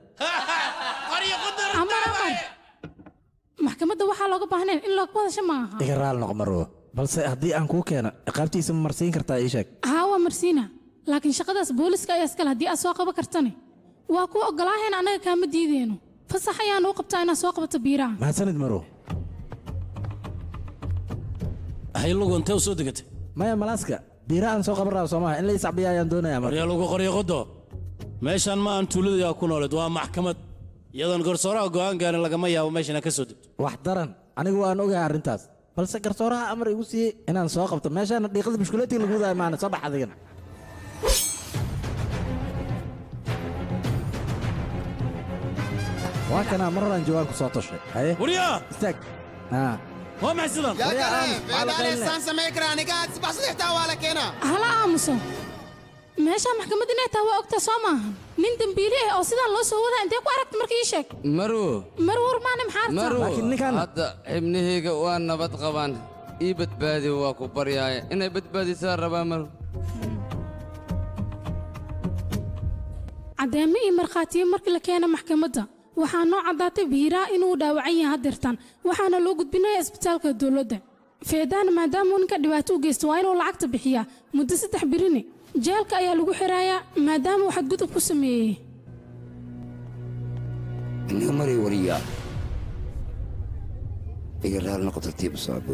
maxkamadda waxaa looga baahnayn in looga wadasho maaha iga raal noq marwo balse haddii aan kuu keeno ciqaabtiisa ma marsiin kartaa ii sheeg haa waa marsiina laakiin shaqadaas booliska ayaa iskale haddii aad soo qaban kartane waa kuu oggolaaheen annaga kaama diideyno fasax ayaan u qabtaa inaad soo qabato biiraha mahadsanid marwo haylugu intee u soo degatay maya malaaska biira aan soo qaban raba soomaha in la isacbiya ayaan doonayaa maryaa lagu qoryo qodo meeshaan ma aan tuuladayaa ku nooleed waa maxkamad iyadoon garsooraha go'aan gaarin lagama yaabo meeshana ka soo degto wax daran anigu waan ogahay arrintaas balse garsooraha amar igu siiyey inaan soo qabto meeshaana dhiiqada mushkulaadkii lagu wadaay maana soo bax adigan waa kanaa mar horaan jawaanku soo toshay haye waryaa istaag waa maxay sidan yaa kale beedaalesaan samey karaa aniga aad isbaxsadextaa waa la keenaa hala aamuso meesha maxkamadda inay tahay waa ogtaa soo maahan nin dembiile ah oo sidaa loo soo wadaa intee ku aragta marka ii sheeg marwo maana maxaa hadda xibnahayga waa nabad qabaan ii badbaadi waa ku baryaaya inay badbaadisaa rabaa marwo caddeemo iyo markhaatiyo markii la keena maxkamadda waxaa noo caddaatay biiraa inuu dhaawacan yahay haddeertan waxaana loo gudbinayaa isbitaalka dowladda feedaana maadaamuu ninka dhibaato u geysto waa inuu lacagta bixiyaa muddo 3 birini jeelka ayaa lagu xirayaa maadaama uu xadgudub ku sameeyey inuu maray wariyaa iga raal noqo tartiib saabu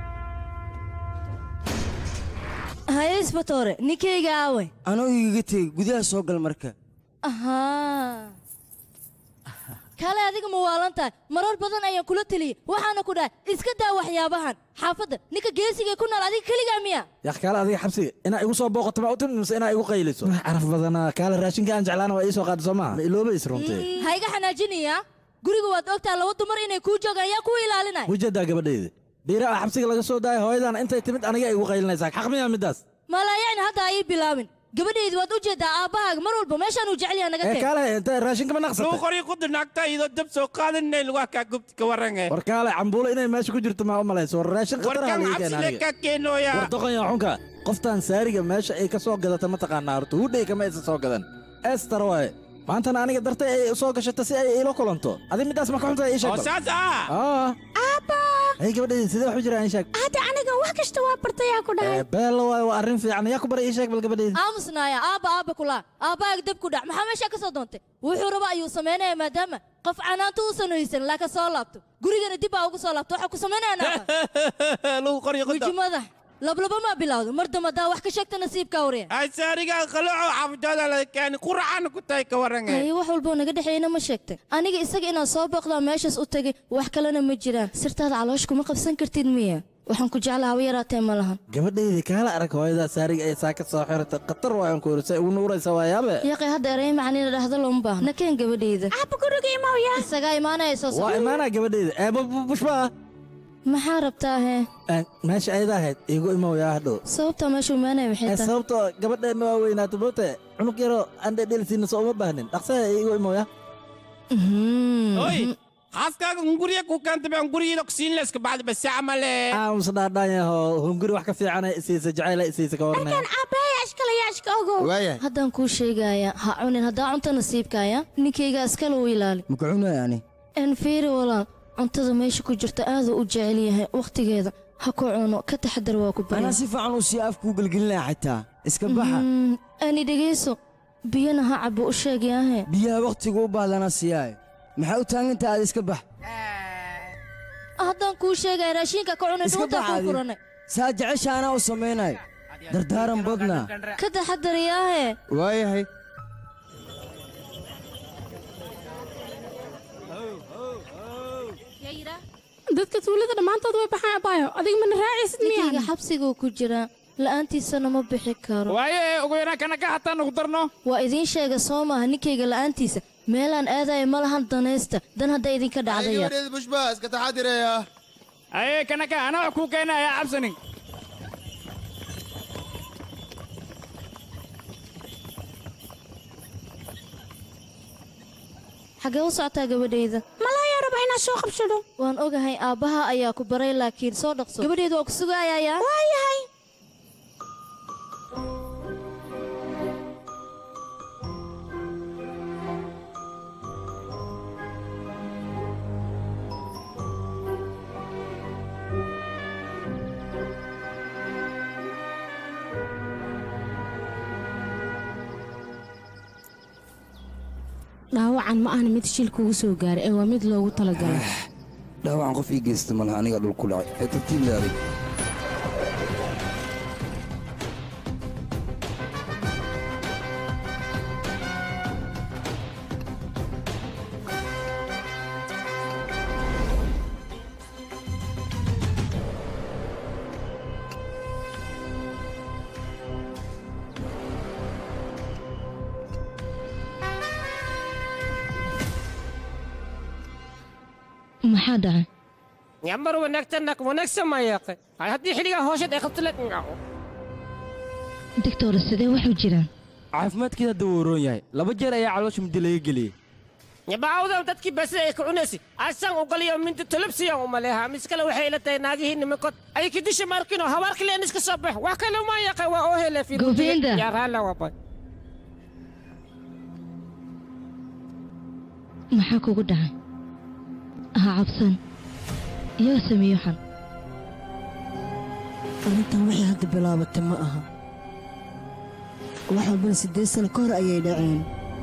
haye isbatoore ninkayga aawe anoo igaga tegey gudaha soo gal marka ahaa kale adiga ma waalan tahay marar badan ayaan kula teliyey waxaana ku dhahay iska daa waxyaabahan xaafadda ninka geesiga ku nool adiga keligaa miya yaa kaale adiga xabsiga inaa igu soo booqato ma u timin mise inaa igu qayliso wax caraf badanaa kaale raashinka aan jeclaana waa ii soo qaada soo maaha ma ilooba is runtee ha iga xanaajinayaa guriga waad ogtaa 2 dumar inay kuu joogaan ayaa ku ilaalinaya wajadaa gabadhayda biira ah xabsiga laga soo daaya hooyadana intay timid aniga igu qaylinaysaa xaq miyaa midaas malaayacni hadda ay bilaabin gabadhaydu waad u jeedaa aabbahaaga mar walba meeshaan uu jecel yahay naga tag kaale inta raashinka ma naqsatay loo qori ku dinagta idoo dab soo qaadanay lagu ka gubti ka warange war kaale cambuulo inay meesha ku jirto ma u malayso war raashin qatar ah laga keenay ka keenooya war doqon yaa xunka qoftaan saariga meesha ay ka soo gadata ma taqaanaa horta hudhay kama aysan soo gadan estar waaye maantana aniga dartay ay soo gashata si ay ilo kulanto adi midaas ma ka xunta ii sheeg oo saas aabba ay gabadhayda sidee wax u jiraan ii sheeg hadda aniga wax kasta waa bartayaa ku dhahay beelo waa arrin fiican yaa ku baray ii sheeg bal gabadhayda aamusnaaya aabba kula aabbaaga dab ku dhac maxaa meesha ka soo doontay wuxuu raba ayuu sameynaya maadaama qof canaanta uusan haysan laakiin soo laabto gurigana dib baa ugu soo laabto waxaa ku sameynayana lagu qori wajimada lablaba ma bilowdo mar damadaa wax ka sheegta nasiibka waree ay saariga qalooco xafdada la keen quraan ku tay ka warange ay wax walba naga dhaxeeyna ma sheegtay aniga isaga inaan soo booqdaa meeshaas u tagay wax kalena ma jiraan sirtaada caloosh kuma qabsan kartid miya waxaan ku jeclahay hawa yaraatee ma lahan gabadhayda kaala arag hooyada saariga ay saaka soo xirtay qatar waan ku horsay ugu nuuraysa waayabe yaqay hadda eray macni la dhahdo looma baahna nakeen gabadhayda aabba guriga imawya isaga imaanayso waa imaanaa gabadhayda eebo bushba maxaa rabtaa hee meesha ayada ahayd iigu imowyaa hadhow sababta meesha imaanaya maxay tahay sababtoo gabadheena waa weynaato moote cunug yaro aan dhedhelsiina soo uma baahnin dhaqsaha iigu imowyaa oy xaaskaaga hunguriya ku keentay baan gurigiida ku siin leeska bacdi bas camale aamus dhaadhaanyaho hunguri wax ka fiicana isiisa jacayla isiisa ka warnay halkan aabbahay ashkala yaashka ogo haddaan kuu sheegaya ha cunin haddaa cunta nasiibkaaya ninkayga askala u ilaali maku cunaya ani fiiri walaal cuntada meesha ku jirta aaduu u jecel yahay wakhtigeeda ha ku cuno ka taxadar waa ku bari anaa si fiican uu sii afkuu gelgelinaya xitaa iska baxa ani dhegayso biyana ha cabo u sheegayaahe biyaha wakhtigu u baadana siiyaaye maxaa u taaginta aad iska bax haddaan kuu sheegaya raashinka ka cunay dhuuntaa kuu furanay saa jecesha anaa u samaynayo dardaaran badnaa ka taxadariyaahe waayahay dadka tuulada dhammaantood way baxaan abaayo adiga mana raacaysid miyayga xabsiguu ku jiraa la'aantiisana ma bixi karo waaye ugu yaraan kana ka hataa nagu darno waa idiin sheega soo maaha ninkayga la'aantiisa meelaan aadayo ma lahan danaysta dan hadday idinka dhacdaya bushba iska taxadireeya aye kanaka anaa wax kuu keenaya cabsanin xagee u socotaa gabadhayda malaayaa raba inaa soo qabsado waan ogahay aabbaha ayaa ku baray laakiin soo dhaqso gabadhayda waa ku sugayayaa waayahay dhaawacan ma ahna mid shil kugu soo gaaray ee waa mid loogu talagalay dhaawacan qof ii geysta malaha aniga dhul ku dhacay ee tartiib laaday maxaa dhacay yambar wanaagsan ma yaaqay haddii xilligaa hoosheed ay qabto digtoor sidee waxu jiraan caafimaadkeeda hadda wuu roon yahay 2 jeer ayaa caloosha muddo laga geliyey يبعوذ تدكي بس كعنسي أسان وقال يوم من تلبسي يوم ملها مسكلا وحيلة تناقيه نمكت أي كديش ماركينو هوارك اللي نسك صبح وكلوا ما يقوى أوهل في جوفيندا. يا هلا وابا maxaa kugu dhacay ha cabsan yaa sameeyo xan arrintan waxay hadda bilaabatay ma aha wax walbana 8 sano ka hor ayay dhaceen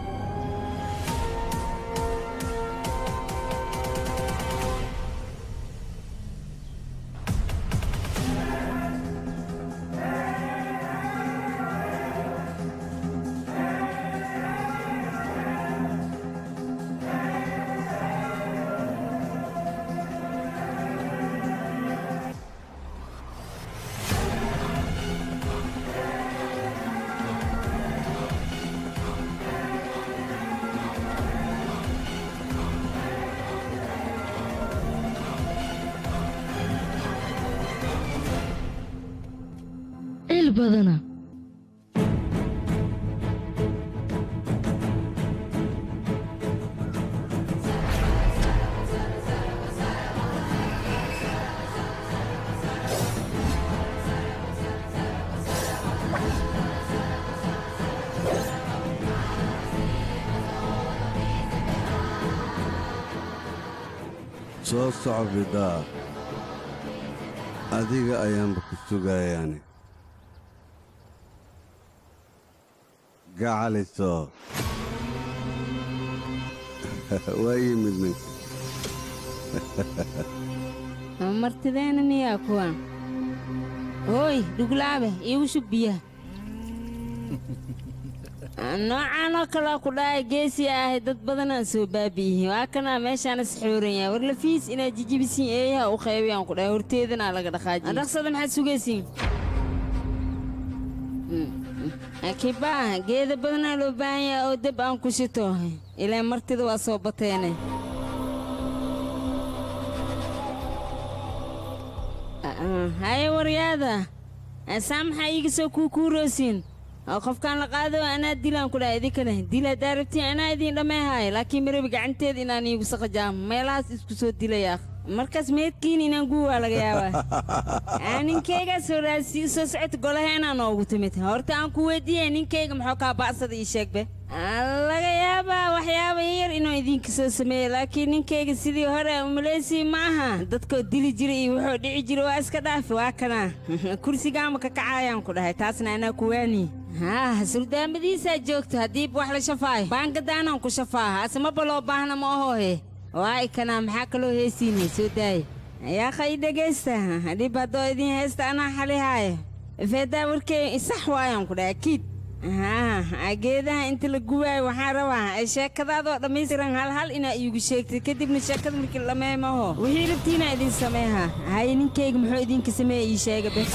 badana soo socbidaa adiga ayaanba ku sugayaani gacaliso waa yimid ninka martideena miyaa kuwan hooy dhuglaabe iigu shub biyaha noocaan oo kalea ku dhahay geesi ahay dad badanaan soo baabi'iyihiin waa kanaa meeshaan isxooranyaa war lafiis inaad jijibisiin eeyaha u qaybiyaan ku dhahay horteedanaa laga dhaqaajiy dhaqsada maxaad sugaysiin kibaa geeda badanaa loo baahan yaha oo dab aan ku shito ilaa martida waa soo bateene haye waryaada saa maxaa iiga soo kuukuuroosiin oo qofkaan la qaado anaa dilaan ku dhahay idinkana dil haddaa rabtiin anaa idiin dhammeehaaya laakiin marabi gacanteed inaan iigu saqajaamo meelahaas isku soo dilayaa markaas meedkiin inaan guwaa laga yaabaa ninkaygaa soo raasi soo socota golaheenaa noogu timid horta aan ku weydiiyey ninkayga muxuu kaa ba'sada ii sheegbe laga yaabaa waxyaaba yar inuu idinka soo sameeyo laakiin ninkayga sidii hore umalaysii ma aha dadkoo dili jira iyo wuxuu dhici jira waa iska dhaafi waa kanaa kursigaama ka kacaayaan ku dhahay taasna anaa kuwaani suldaamadiisaa joogto haddiiba wax la shafaayo baangadaanaan ku shafaaha asamaba loo baahna ma ahohe waay kanaa maxaa kaloo heesiinay soo daaya ayaa khay dhegaysta hadhiib haddoo idiin heesta anaa xalihaayo feedaa warkey isax waayaan ku dhahay akiid geedaha inta la gubaayo waxaan rabaa sheekadaadoo dhammaystiran hal inaa iigu sheegtay kadibna sheekada markii dhameemaho wixii rabtiinaa idin sameeha haye ninkayga muxuu idinka sameeya ii sheega be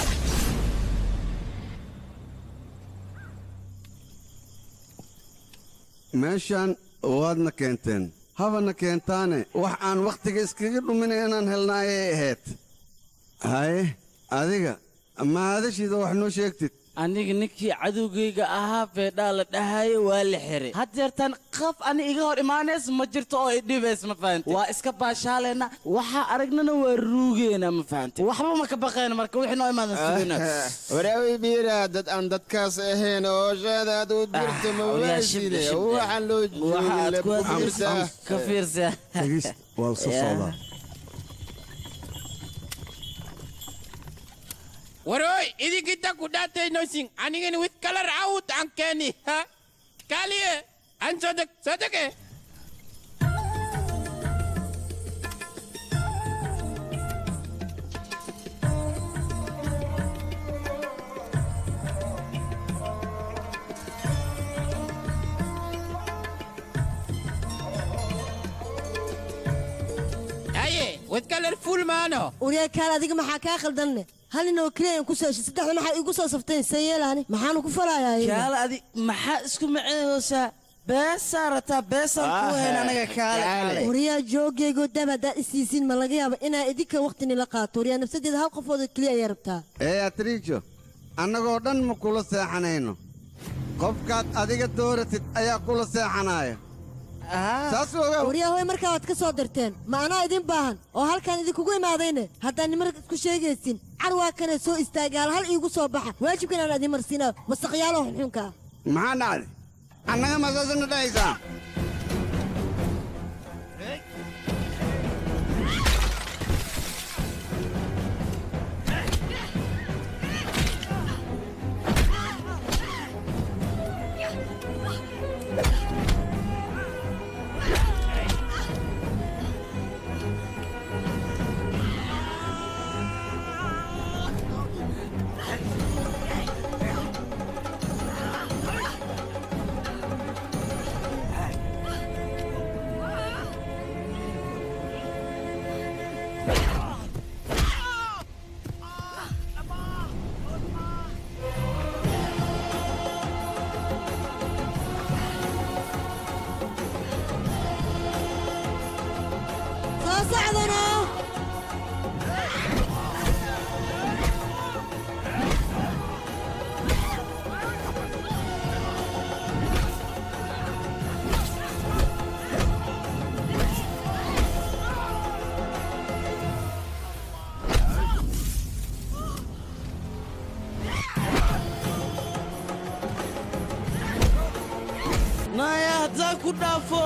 meeshaan waadna keenteen habana keentaane wax aan wakhtiga iskaga dhuminay inaan helna ayay ahayd haye adiga ma hadashiida wax noo sheegtid aniga ninkii cadowgayga ahaa feedhaa la dhahayo waa la xiray haddeertaan qaf ani iga hor imaanays ma jirto oo idhibays ma fahanti waa iska baashaaleyna waxaa aragnana waa ruugeena ma fahanti waxba ma ka baqayna marka wixii noo imaadan sugayna waraawi biira dad aan dadkaas ahayn oo shaadaad u dirto ma waasine waxaan loo joogin ka fiirsa waa soo socdaa waroy idinkinta ku dhaataynosin anigani wid kala raawut aan keeni ha kaaliye an sodake aye wid kalar full maano uriya kaal adiga maxaa kaa khaldanne hal inoo keliya ku soo heshay saddexda maxay igu soo safteen sayeelani maxaanu ku falayaa kaala adi maxaa isku maceehoosaa beesaa rataa beesaan ku hayn anaga kaale uriyaa joogaygo dab haddaad isiisiin ma laga yaaba inaa idinka waktini la qaato uriyaa nafsadeeda hal qofooda keliya ayaa rabtaa atriijo annagoo dhan ma kula seexanayno qofkaad adiga dooratid ayaa kula seexanaya saas ogaa waryahoy markaa waad ka soo dirteen ma anaa idin baahan oo halkaan idinkugu imaadayne haddaan nimanka isku sheegaysin carwaa kanee soo istaagaal hal iigu soo baxa waajibkan aan idin marsiinaa wasaqyaalo xunxunka maxaa dhacday annaga masaasana dhahaysaa ku dhaafo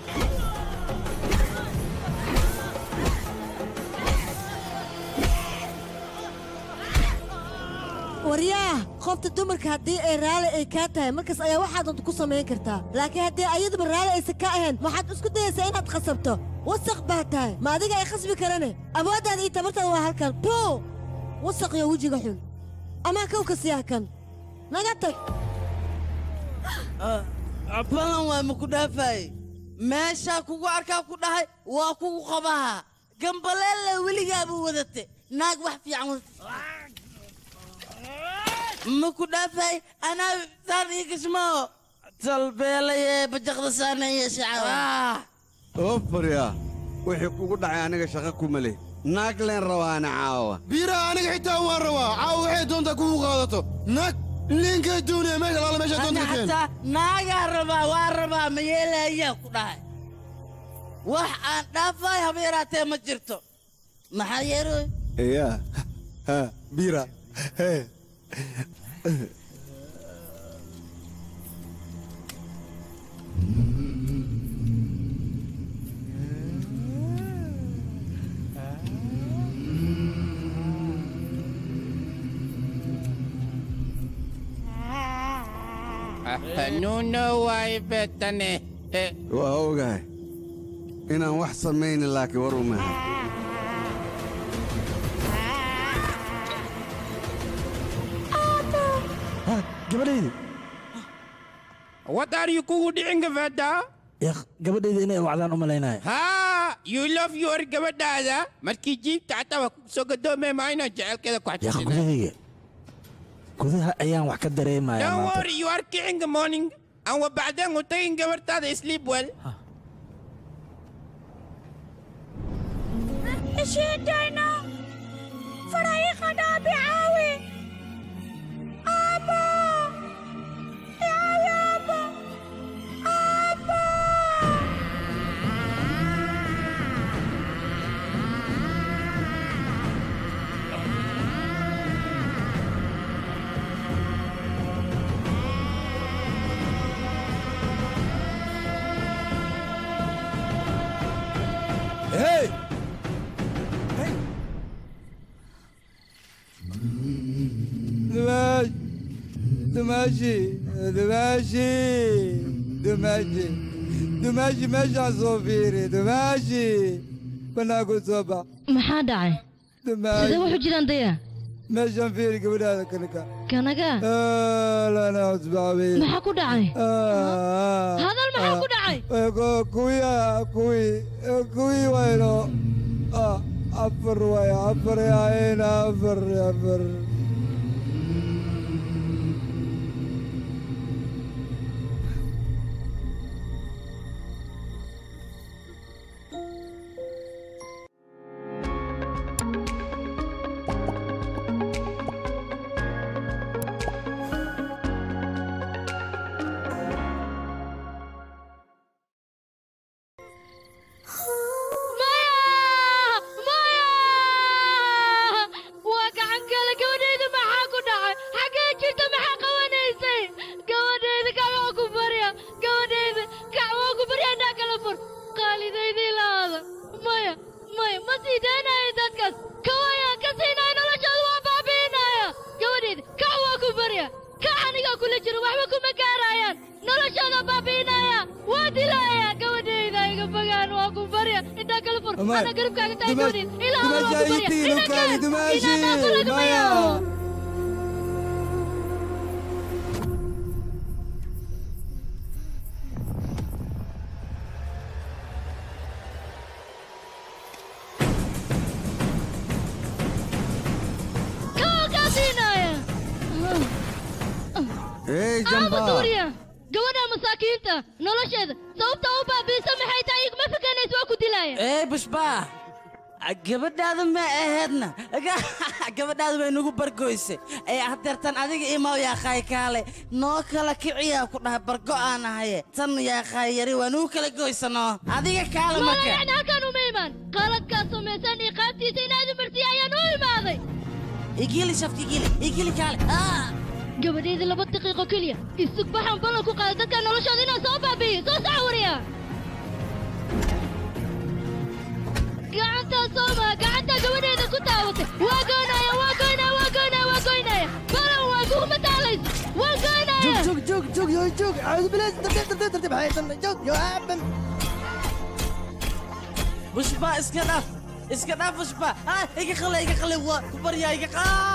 waryaah qofta dumarka haddii ay raali ay kaa tahay markaas ayaa waxaad doonta ku samayn kartaa laakiin haddii ayaduba raali aysan ka ahayn waxaad isku dayaysaa inaad khasabto wasaq baa tahay ma adiga ay khasbi karane awooddaada iyo tabartaada waa halkan buu wasaq iyo wejiga xun amaa kawka siyaa kan naga tag balan waa ma ku dhaafaaye meeshaa kugu arkaa ku dhahay waa kugu qabaha gambaleelle weligaabuu wadate naag wax fiican ma ku dhaafaaye anaa saan ii gashmao talbeelaye bajaqda saanaye shacaba oo farya wixii kugu dhacay aniga shaqo kuma leh naag leen rabaana caawa biiraha aniga xitaa waan rabaa caawa waxay doontaa kugu qaadato naag linkay doonaya meesha laala meesha doonta keen hataa naagaa rabaa waa rabaa ma yeelayaa ku dhahay wax aan dhaafaay haba yaraatee ma jirto maxaa yeeroy ya ha biira hee nuno way betane waa ogahay inaan wax samaynin laakiin war umahay gabadhaydi what are you kugu dhicin gabadha gabadhayda inay wacdaan u malaynaya ha you love your gabadhaada markii jiibta xataa waa ku soo gadoomay mayna jecelkeeda ku gudahayga gudaha ayaan wax ka dareemayaa don't worry you are kicking the morning and وبعدين وتين gabartaada sleep well ايش يدينا فريق نابي عاوي ابا يا ابا ابا Hey! دماشي ماشي عصوفيري دماشي بناكل صبا maxaa dhacay sidee wuxuu jiraan daya meeshaan fiiri gabadhaada kanaga kanaga lana cusbaabi maxaa ku dhacay hadal maxaa ku dhacay kuwii wayno afar way afar yaayna afar jiro waxba kuma gaarayaan noloshooda baabiinaya waa dilaya gabadhayda iga fogaan waa ku barya intaa kala fur ana garabkaaga taagoonin ilaa waa ku barya Duuriya gabadha masaakiinta nolosheeda sababta u baabiisa maxay tahay iguma fikanays waa ku dilaya bushbaa gabadhaada ma ahaydna gabadhaada bay nagu bargoysay hadeertan adiga imaw yaaqaay kaale noo kala kiciyaa ku dhaha bargo aan ahaye tan yaaqaay yari waa nugu kala goysano adiga kaale marka halkaan uma imaan qaladkaa samaysan iqaabtiisa inaad martiya ayaan u imaaday igili shafti igili kaale gabadheeda 2 daqiiqo keliya isug baxan balan ku qaada dadka noloshooda inaan soo baabi'iyo soo sawiriya gacanta gabadheeda ku taawatay waa goynaya balan waa kuuma taalays waa goynaya joog عاوز بلاش ترتيب جوج يا عبن bushbaa iska dhaaf bushbaa iga khali waa ku baryaa iga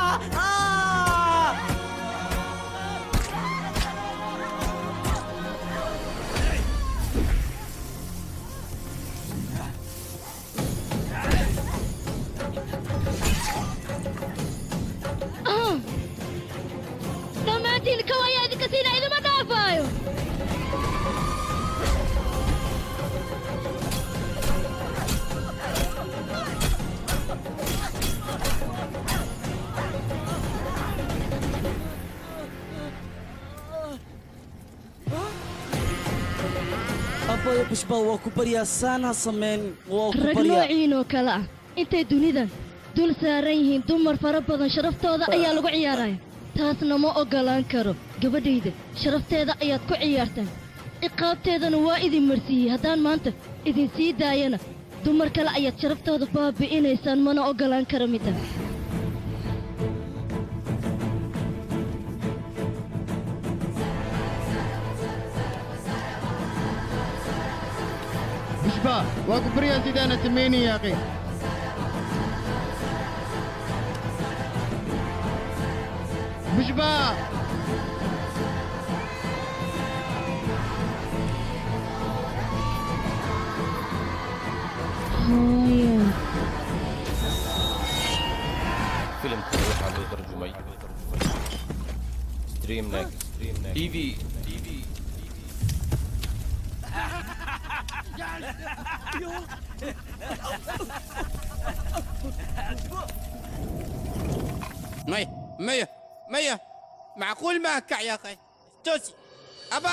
dhammaantiin kawayaa idinka siina idima dhaafaayo abaya bushbaa waa ku baryaa saana samayn waa ku rag baryaa noociinoo kale ah intay dunidan dul saaran yihiin dumar fara badan sharaftooda ayaa lagu ciyaaraya taasna ma oggolaan karo gabadhayda sharafteeda ayaad ku ciyaartaan ciqaabteedana waa idin marsiiyey haddaan maanta idin sii daayana dumar kale ayaad sharaftooda baabi'inaysaan mana oggolaan karo midda bushbaa waa ku baryaa sidaana samaynin yaaqi bushbaa filimka waxaa loo tarjumay streamnet tv مية معقول ما هكع يا أخي توسي أبا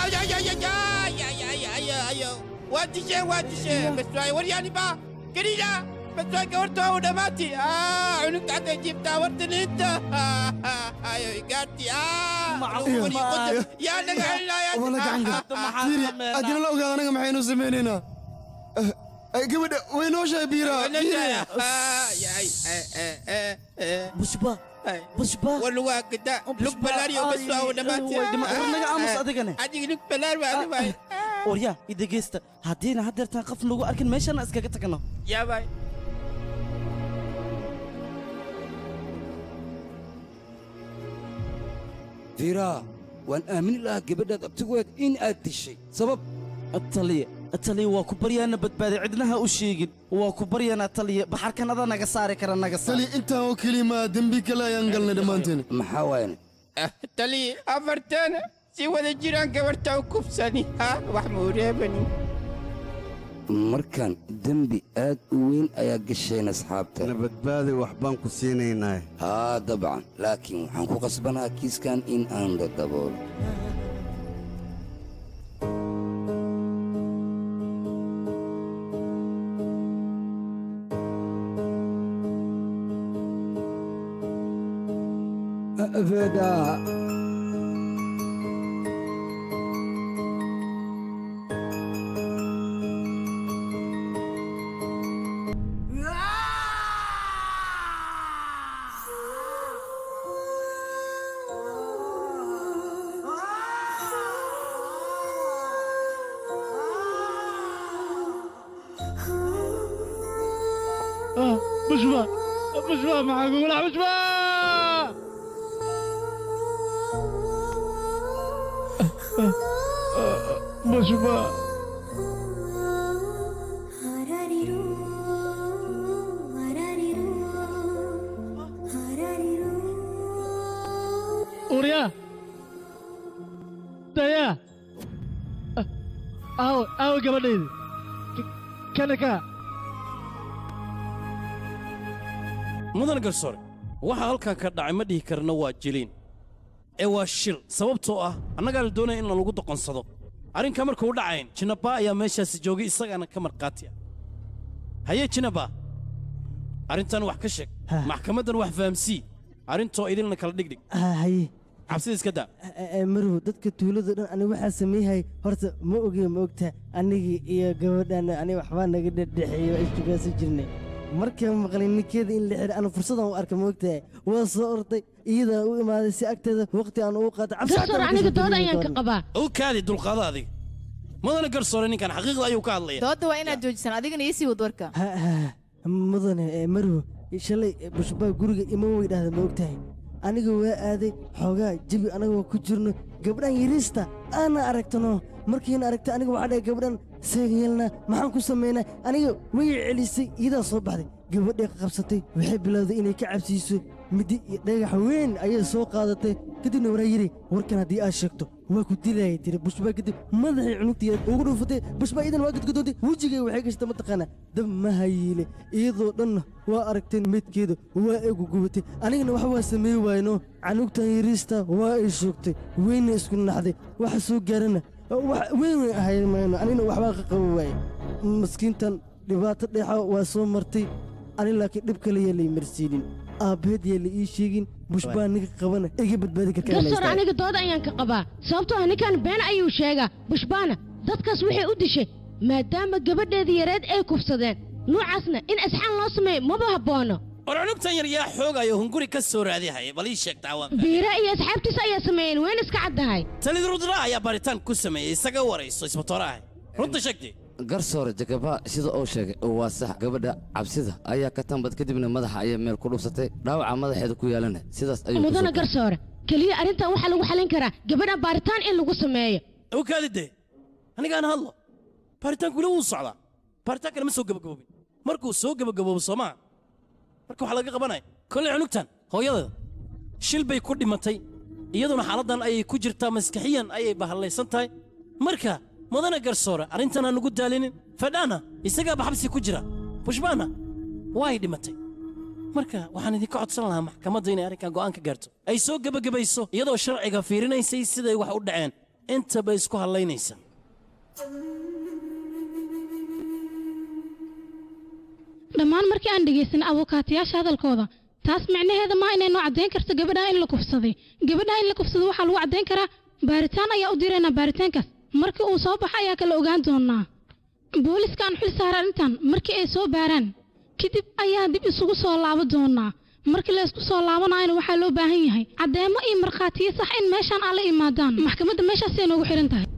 يا وادي شيء بس راي ورياني با قليلا بس راي كورتها ودماتي عنق تعقى جبتها ورتني انت ايوه قاتي معقول يا نقع يا والله عنك أدينا لو قال أنا محينو سمينينا قبل وينوشا بيرا bushbaa والله كده لك بلاري وبس ودماتي ورناga aamus adigana adiga lك بلار waa waryaa idageysta haddiina hadeertaan qof lagu arkin meeshana iskaga tagno yaa bay fiiraa waan aamini lahaa gabadhaad abtigoed in aad dishay sabab ataliya waa ku baryaana badbaaday cidnaha u sheegin waa ku baryaana ataliya baxarkan adaa naga saari kara naga tali intaan oo kelima dembi kale ayaan galnay dhammaanteen maxaa waayane tali afartana si wada jiraan gabartaa u kubsani wax ma u reebani markaan dembi aad u weyn ayaa gasheen asxaabta nabadbaadi wax baan ku siinaynaa haa dabcan laakiin waxaan ku qasbanaha kiiskan in aan la daboolo Veda. بشبا بشبا معاك ولا بشبا بشبا أوريا دايا أو قبل كنكا mudan garsoore waxa halkan ka dhacay ma dhihi karna waa jiliin ee waa shil sababtoo ah annagaa la doonaya in lagu doqonsado arrinka markuu dhacayn jinaba ayaa meeshaasi joogay isagana ka marqaatiya haye jinaba arrintan wax ka sheeg maxkamaddan wax fahamsii arrintoo idinna kala dhigdhig haye cabsida iska daa marow dadka tuulada dhan ani waxaa sameeyay horta ma ogta anigii iyo gabadhan ani waxbaa naga dhexeeyay waa isjugaasan jirnay markaan maqlay ninkeeda in la xidhay ana fursadan u arka moogtahay waa soo orday iyadaa u imaaday si agteeda waqti aan ugu qaatay garsoor aniga dooda ayaan ka qabaa u kaadi dulqaada adiga mudane garsoore ninkan xaqiiqda ayuu ka hadlaya dooda waa inaad joojisan adigana ii sii wad warka mudane marow shalay bushbaa guriga iman way dhahda moogtahay aniga waa aaday xoogaa jabi anagoo ku jirno gabdhan yariista aana aragtano markiina aragtay aniga waxaa dhahay gabdhan seegeelna maxaan ku samaynaa aniga way celisay iyadaa soo baxday gabadhay qabsatay waxay bilowday inay ka cabsiiso midi iyo dhagax weyn ayay soo qaadatay kadibna waraa yidhi warkan haddii aad sheegto waa ku dilayay tiri bushbaa kadib madaxay cunugtii ugu dhuufatay bushbaa iyadan waa gadgadoontay wejigay waxay gashtay mataqaanaa dab ma hayiile iyadoo dhanna waa aragteen meydkeeda waa egu gubatay anigana wax waa sameey waayno canugtan yariista waa ay shoogtay weyna isku naxday waxa soo gaarana weyn ahayd mayno anina waxbaa ka qaban waaye maskiintan dhibaato dheexa waa soo martay ani laakiin dhib kale yaa lay marsiinin aabbaheed yaa la ii sheegin bushbaa ninka qabana iga badbaadi garsoor aniga dooda ayaan ka qabaa sababtoo ah ninkan been ayuu sheegaa bushbaana dadkaas waxay u dishay maadaama gabadheedii yareed ay kufsadeen noocaasna in asxaan loo sameeyo maba habboono orcunugtan yar yaa xoogayo hunguri ka soo raadihaya bal ii sheegtaa waa biira iyo asxaabtiisa ayaa sameeyeen wayna iska caddahay talid rudra ayaa baaritaan ku sameeyey isaga warayso isbatooraah runta sheegtay garsoore jagaba sida uu sheegay waa sax gabadha cabsida ayaa ka tambad kadibna madaxa ayay meel ku dhufsatay dhaawaca madaxeeda ku yaalana sidaas ayuu mudana garsoore kaliya arrintan waxaa lagu xalin karaa gabadha baaritaan in lagu sameeyo u kaadide anigaan hadlo baaritaanku weli wuu socdaa baaritaankana ma soo gabagaboobin markuu soo gabagaboobo soo maaha marka waxaa laga qabanaya kolley cunugtan hooyadeeda shil bay ku dhimatay iyaduna xaaladdan ayay ku jirtaa maskaxiyan ayay bahallaysan tahay marka mudana garsoore arrintan aan ugu daalinin fadhaana isagaaba xabsi ku jira bushbaana way dhimatay marka waxaan idinka codsan lahaa maxkamadda inay arrinkan go'aan ka gaarto ay soo gebagabayso iyadoo sharciga fiirinaysay siday wax u dhaceen intaba isku hadlaynaysa dhammaan markii aan dhegaysan abukaatayaasha hadalkooda taas micnaheeda maa inay noo caddayn karto gabadhaa in la kufsaday gabadhaa in la kufsado waxaa lagu caddayn karaa baaritaan ayaa u diraynaa baaritaankaas markii uu soo baxo ayaa kala ogaan doonaa booliiskaan xil saara arrintan markii ay soo baaraan kadib ayaa dib isugu soo laabo doonaa markii la isku soo laabanaayana waxaa loo baahan yahay caddeemo iyo markhaatiyo sax in meeshaan aan la imaadaan maxkamadda meeshaasay noogu xidhan tahay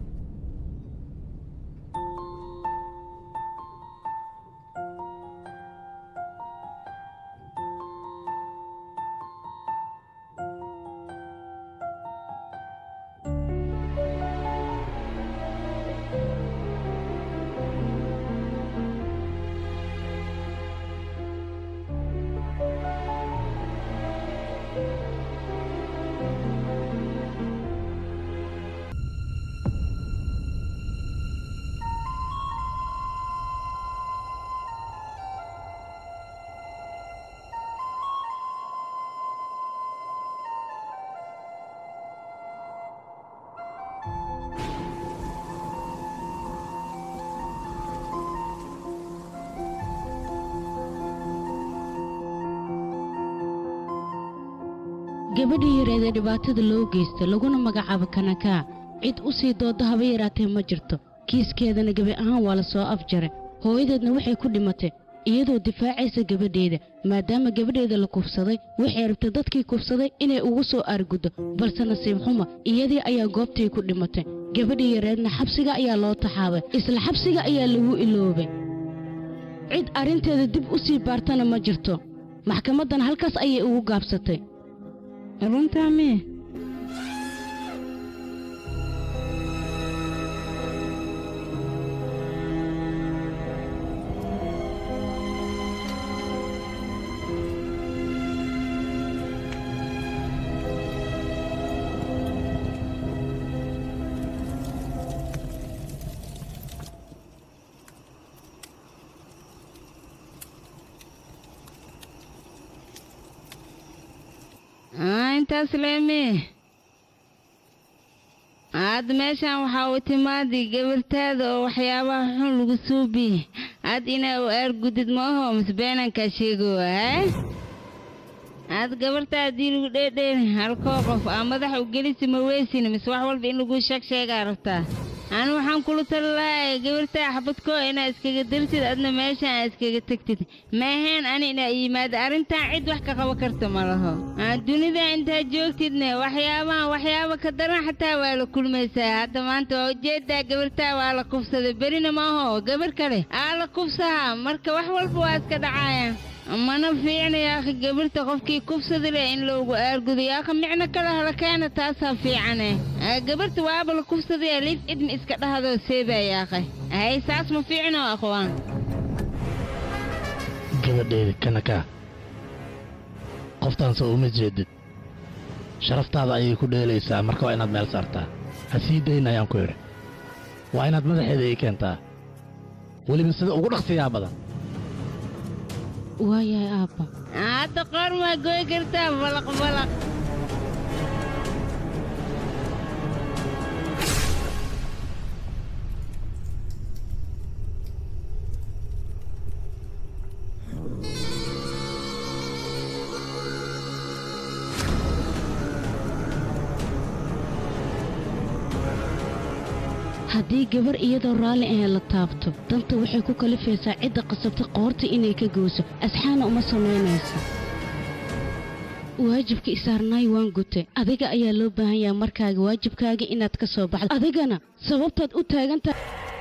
gabadhii yareedee dhibaatada loo geysta laguna magacaabo kanakaa cid u sii dooda haba yaraatee ma jirto kiiskeedana gebi ahaan waa la soo afjaray hooyadeedna waxay ku dhimatay iyadoo difaacaysa gabadheeda maadaama gabadheeda la kufsaday waxay rabtay dadkii kufsaday inay ugu soo aarguddo balse nasiib xuma iyadii ayaa goobtii ku dhimatay gabadhii yareedna xabsiga ayaa loo taxaabay isla xabsiga ayaa lagu iloobay cid arrinteeda dib u sii baartana ma jirto maxkamaddan halkaas ayay ugu gaabsatay runtaa mee intaas leemee aad meeshaan waxaa u timaadi gabartaada oo waxyaabaha xun lagu suubi aad inaa u aargudid ma aho mise beenankaa sheego aad gabartaa haddii lagu dheedheeni halkoo qof aa madaxa u gelisi ma weysin mise wax walba in lagu sheegaa rabtaa anu waxaan kula tali lahaa gabartaa xabadkoo inaa iskaga dartid adna meeshaan aa iskaga tegtid maahayn ani inaa yimaada arrintaan cid wax ka qaban karta ma laho dunida intaad joogtidne waxyaaba ka daran xataa waa la kulmaysaa hadda maanta waa ujeedaa gabartaa waa la kufsaday berina maaho gabar kale aa la kufsahaa marka wax walba waa iska dhacaya mana fiicna yaakhi gabarta qofkii kufsada leh in loogu aargudo yaakha micno kale hala keena taasaa fiicane gabarta waaba la kufsadaya liif cidma iska dhahadoo seebaa yaakhay hay saas ma fiicno akhwaan gabadheeda kanakaa qoftaan soo uma jeedid sharaftaada ayay ku dheelaysaa marka waa inaad meel saartaa ha sii dayn ayaan ku idhi waa inaad madaxeeda ii keentaa weliba sida ugu dhaqsiyaa badan waayahay aabba hadda qoor maa goy kartaa balaq haddii gabar iyadoo raalli ahe la taabto danta waxay ku kalifaysaa cidda qasabtay qoorta inay ka gooso asxaana uma samaynaysa waajibka isaarnaay waan gutay adiga ayaa loo baahan yaha markaaga waajibkaaga inaad ka soo baxdo adigana sababtaad u taagantahay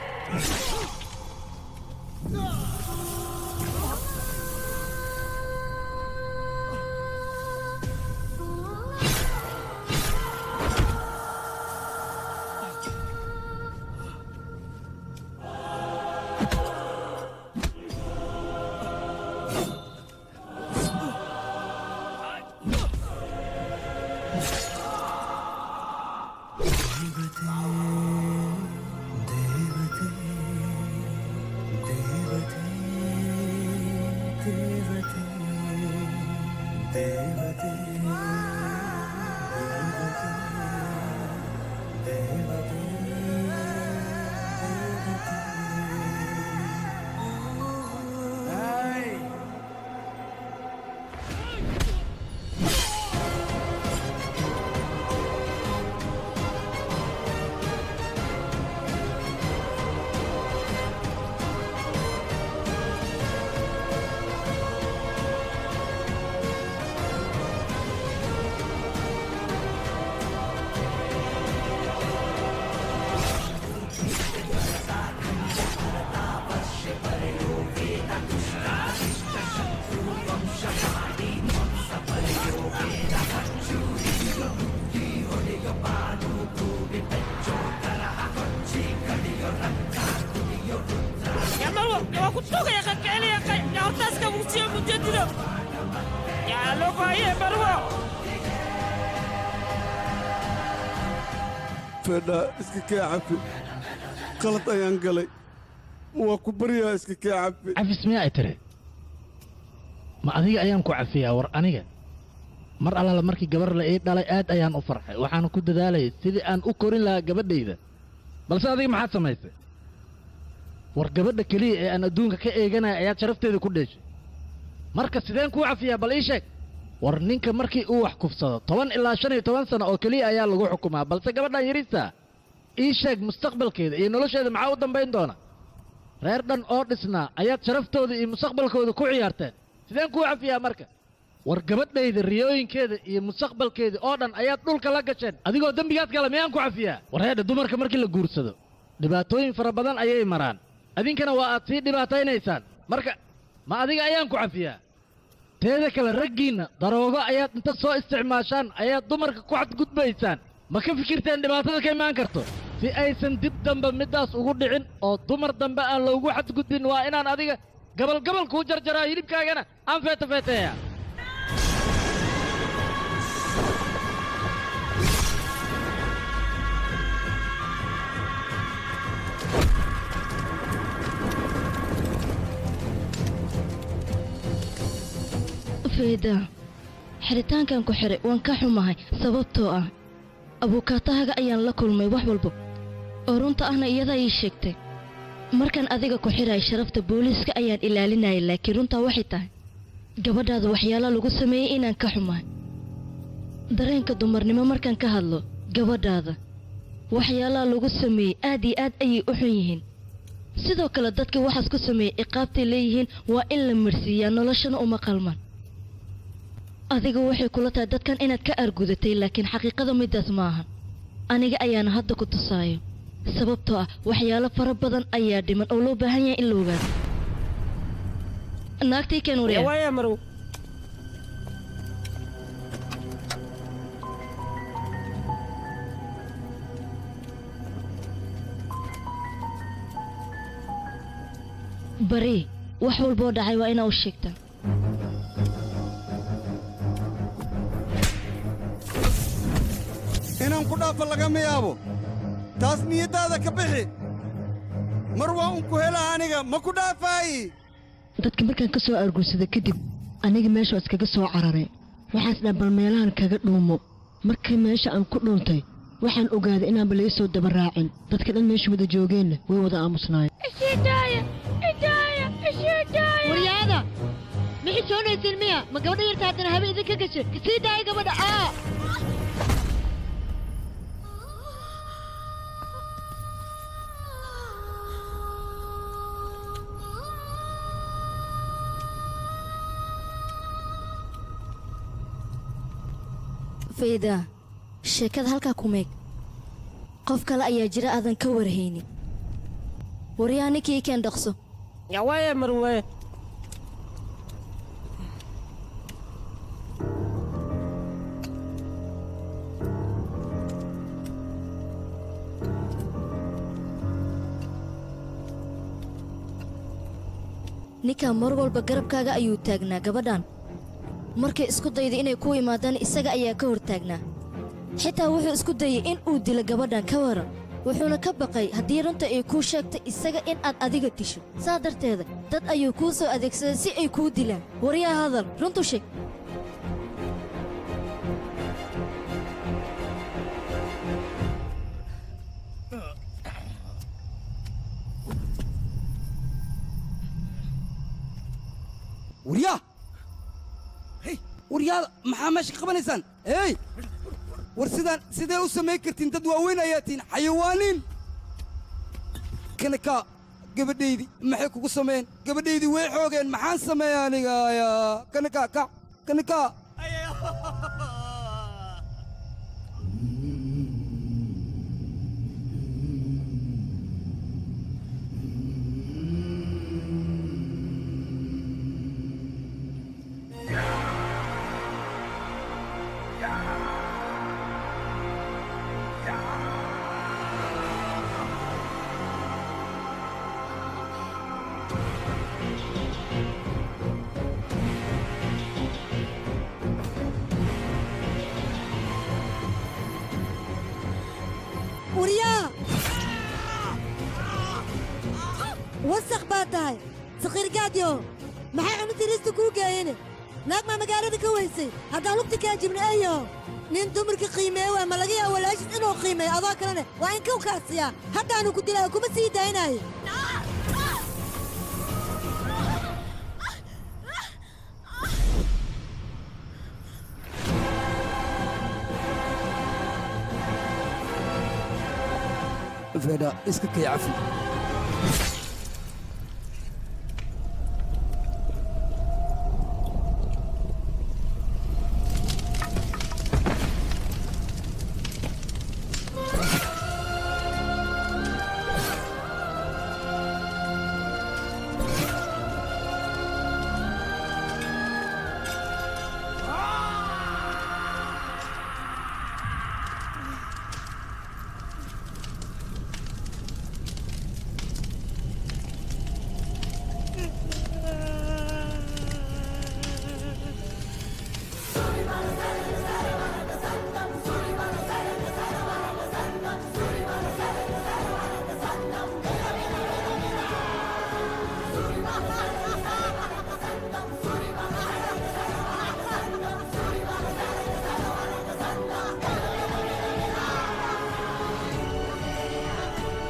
fedha iska kee cafi qalad ayaan galay waa ku baryaa iska kee cafi cafis miyaa ay tiri ma adiga ayaan ku cafiyaa war aniga mar allaala markii gabar la ii dhalay aad ayaan u farxay waxaana ku dadaalayay sidii aan u korin lahaa gabadhayda balse adiga maxaad samaysay war gabadha keliya ee aan adduunka ka eeganaya ayaad sharafteeda ku dheeshay marka sideen kuu cafiyaa bal ii sheeg war ninka markii uu wax kufsado 10 ilaa 15 sano oo keliya ayaa lagu xukumaa balse gabadhan yariista ii sheeg mustaqbalkeeda iyo nolosheeda maxaa u dambayn doona reer dhan oo dhisnaa ayaad sharaftooda iyo mustaqbalkooda ku ciyaarteen sideen kuu cafiyaa marka war gabadhayda riyooyinkeeda iyo mustaqbalkeeda oo dhan ayaad dhulka la gasheen adigoo dembigaad gala miyaan ku cafiyaa war heedha dumarka markii la guursado dhibaatooyin fara badan ayay maraan adinkana waa aad sii dhibaataynaysaan marka ma adiga ayaan ku cafiyaa teeda kale raggiinna daroogo ayaad inta soo isticmaashaan ayaad dumarka ku xadgudbaysaan ma ka fikirteen dhibaatada ka imaan karto si aysan dib dambe middaas ugu dhicin oo dumar dambe aan loogu xadgudbin waa inaan adiga gabal kuu jarjaraa hilibkaagana aan feetafeeteeya feeda xiritaankan ku xiray waan ka xumahay sababtoo ah abuukaatahaaga ayaan la kulmay wax walba oo runta ahna iyadaa ii sheegtay markaan adiga ku xiraay sharafta booliiska ayaan ilaalinayay laakiin runtaa waxay tahay gabadhaada waxyaala lagu sameeyey inaan ka xumahay dareenka dumarnimo markaan ka hadlo gabadhaada waxyaalaha lagu sameeyey aad iyo aad ayay u xun yihiin sidoo kale dadkii waxaas ku sameeyey ciqaabtay leeyihiin waa in la marsiiyaa noloshana uma qalmaan adiga waxay kula tahay dadkan inaad ka argudatay laakiin xaqiiqada midaas ma ahan aniga ayaana hadda ku tusaayo sababtoo ah waxyaalo fara badan ayaa dhiman oo loo baahan yahay in la ogaado naagtii keen wariyaa marow bari wax walboo dhacay waa inaa u sheegtaa inaan ku dhaafo lagama yaabo taas niyaddaada ka bixi mar waa un ku hela aniga ma ku dhaafaayi dadka markaan ka soo argursada kadib aniga meesha iskaga soo cararay waxaas dhan bal meelahan kaga dhuumo markii meesha aan ku dhuuntay waxaan ogaaday inaanba laga soo daba raacin dadka dhan meesha wada joogeenna way wada aamusnaayeen waryaada ma xishoonaysin miya ma gabadha yarta haddana habe idinka gashay kasii daaya gabadha fayda sheekada halkaa ku meeg qof kale ayaa jira aadan ka warhaynin waryaa ninkii keen dhaqso yawaaye marwe ninkaa mar walba garabkaaga ayuu taagnaa gabadhan markay isku dayday inay ku imaadaan isaga ayaa ka hor taagnaa xitaa wuxuu isku dayey in uu dilo gabadhan ka waran wuxuuna ka baqay haddii runta ay kuu sheegtay isaga in aad adiga disho saa darteeda dad ayuu kuu soo adeegsaday si ay kuu dilaan waryaa hadal runtu sheeg waryaa waryaada maxaa meesha ka qabanaysaan hey war sidee u samayn kartiin dad waaweyn ayaa tihiin xayawaaniin kanaka gabadhaydii maxay kugu sameeyeen gabadhaydii way xoogeen maxaan sameeya aniga kanaka kac kanaka وسخ باتاي سخير قاديو ما حي عمتي ريستو كوكاين ناك ما مقالة كويسي هذا لقتي كان جبنا ايو نين دمرك قيمة وما لقيها ولا ايش انو قيمة اذاك انا وين كوكاسيا حتى انا كنت لها كوما سيدا هناي فدا اسكك يا عفي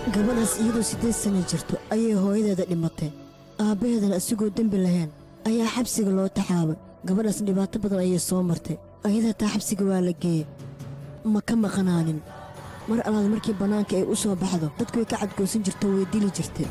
gabadhaas iyadoo 8 sano jirto ayay hooyadeeda dhimatay aabbaheedana asigoo dembi lahayn ayaa xabsiga loo taxaabay gabadhaas dhibaato badan ayay soo martay ayadaa taa xabsiga waa la geeyey ma ka maqanaanin mar alaad markii bannaanka ay u soo baxdo dadku way ka cadgoosan jirto way dili jirtay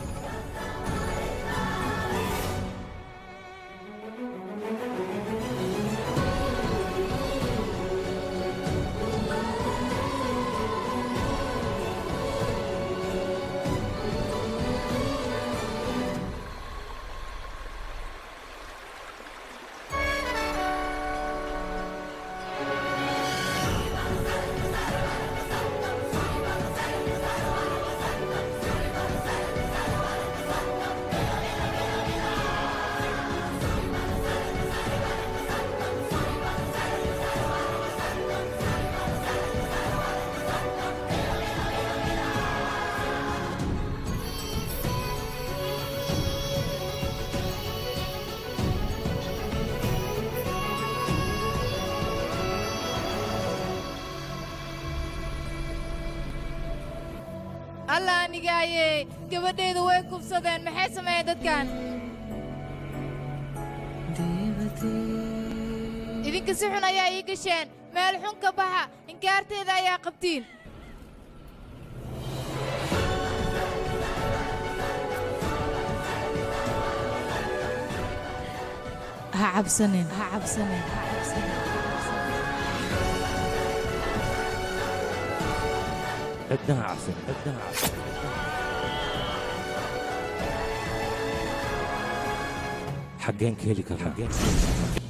alla anigaaye gabadhaydu way kubsadeen maxay sameeyeen dadkan idinka si xun ayaa ii gasheen meel xun ka baxa inkaarteeda ayaa qabtiin ha cabsanin عدها عسل حقين كيلي كرنا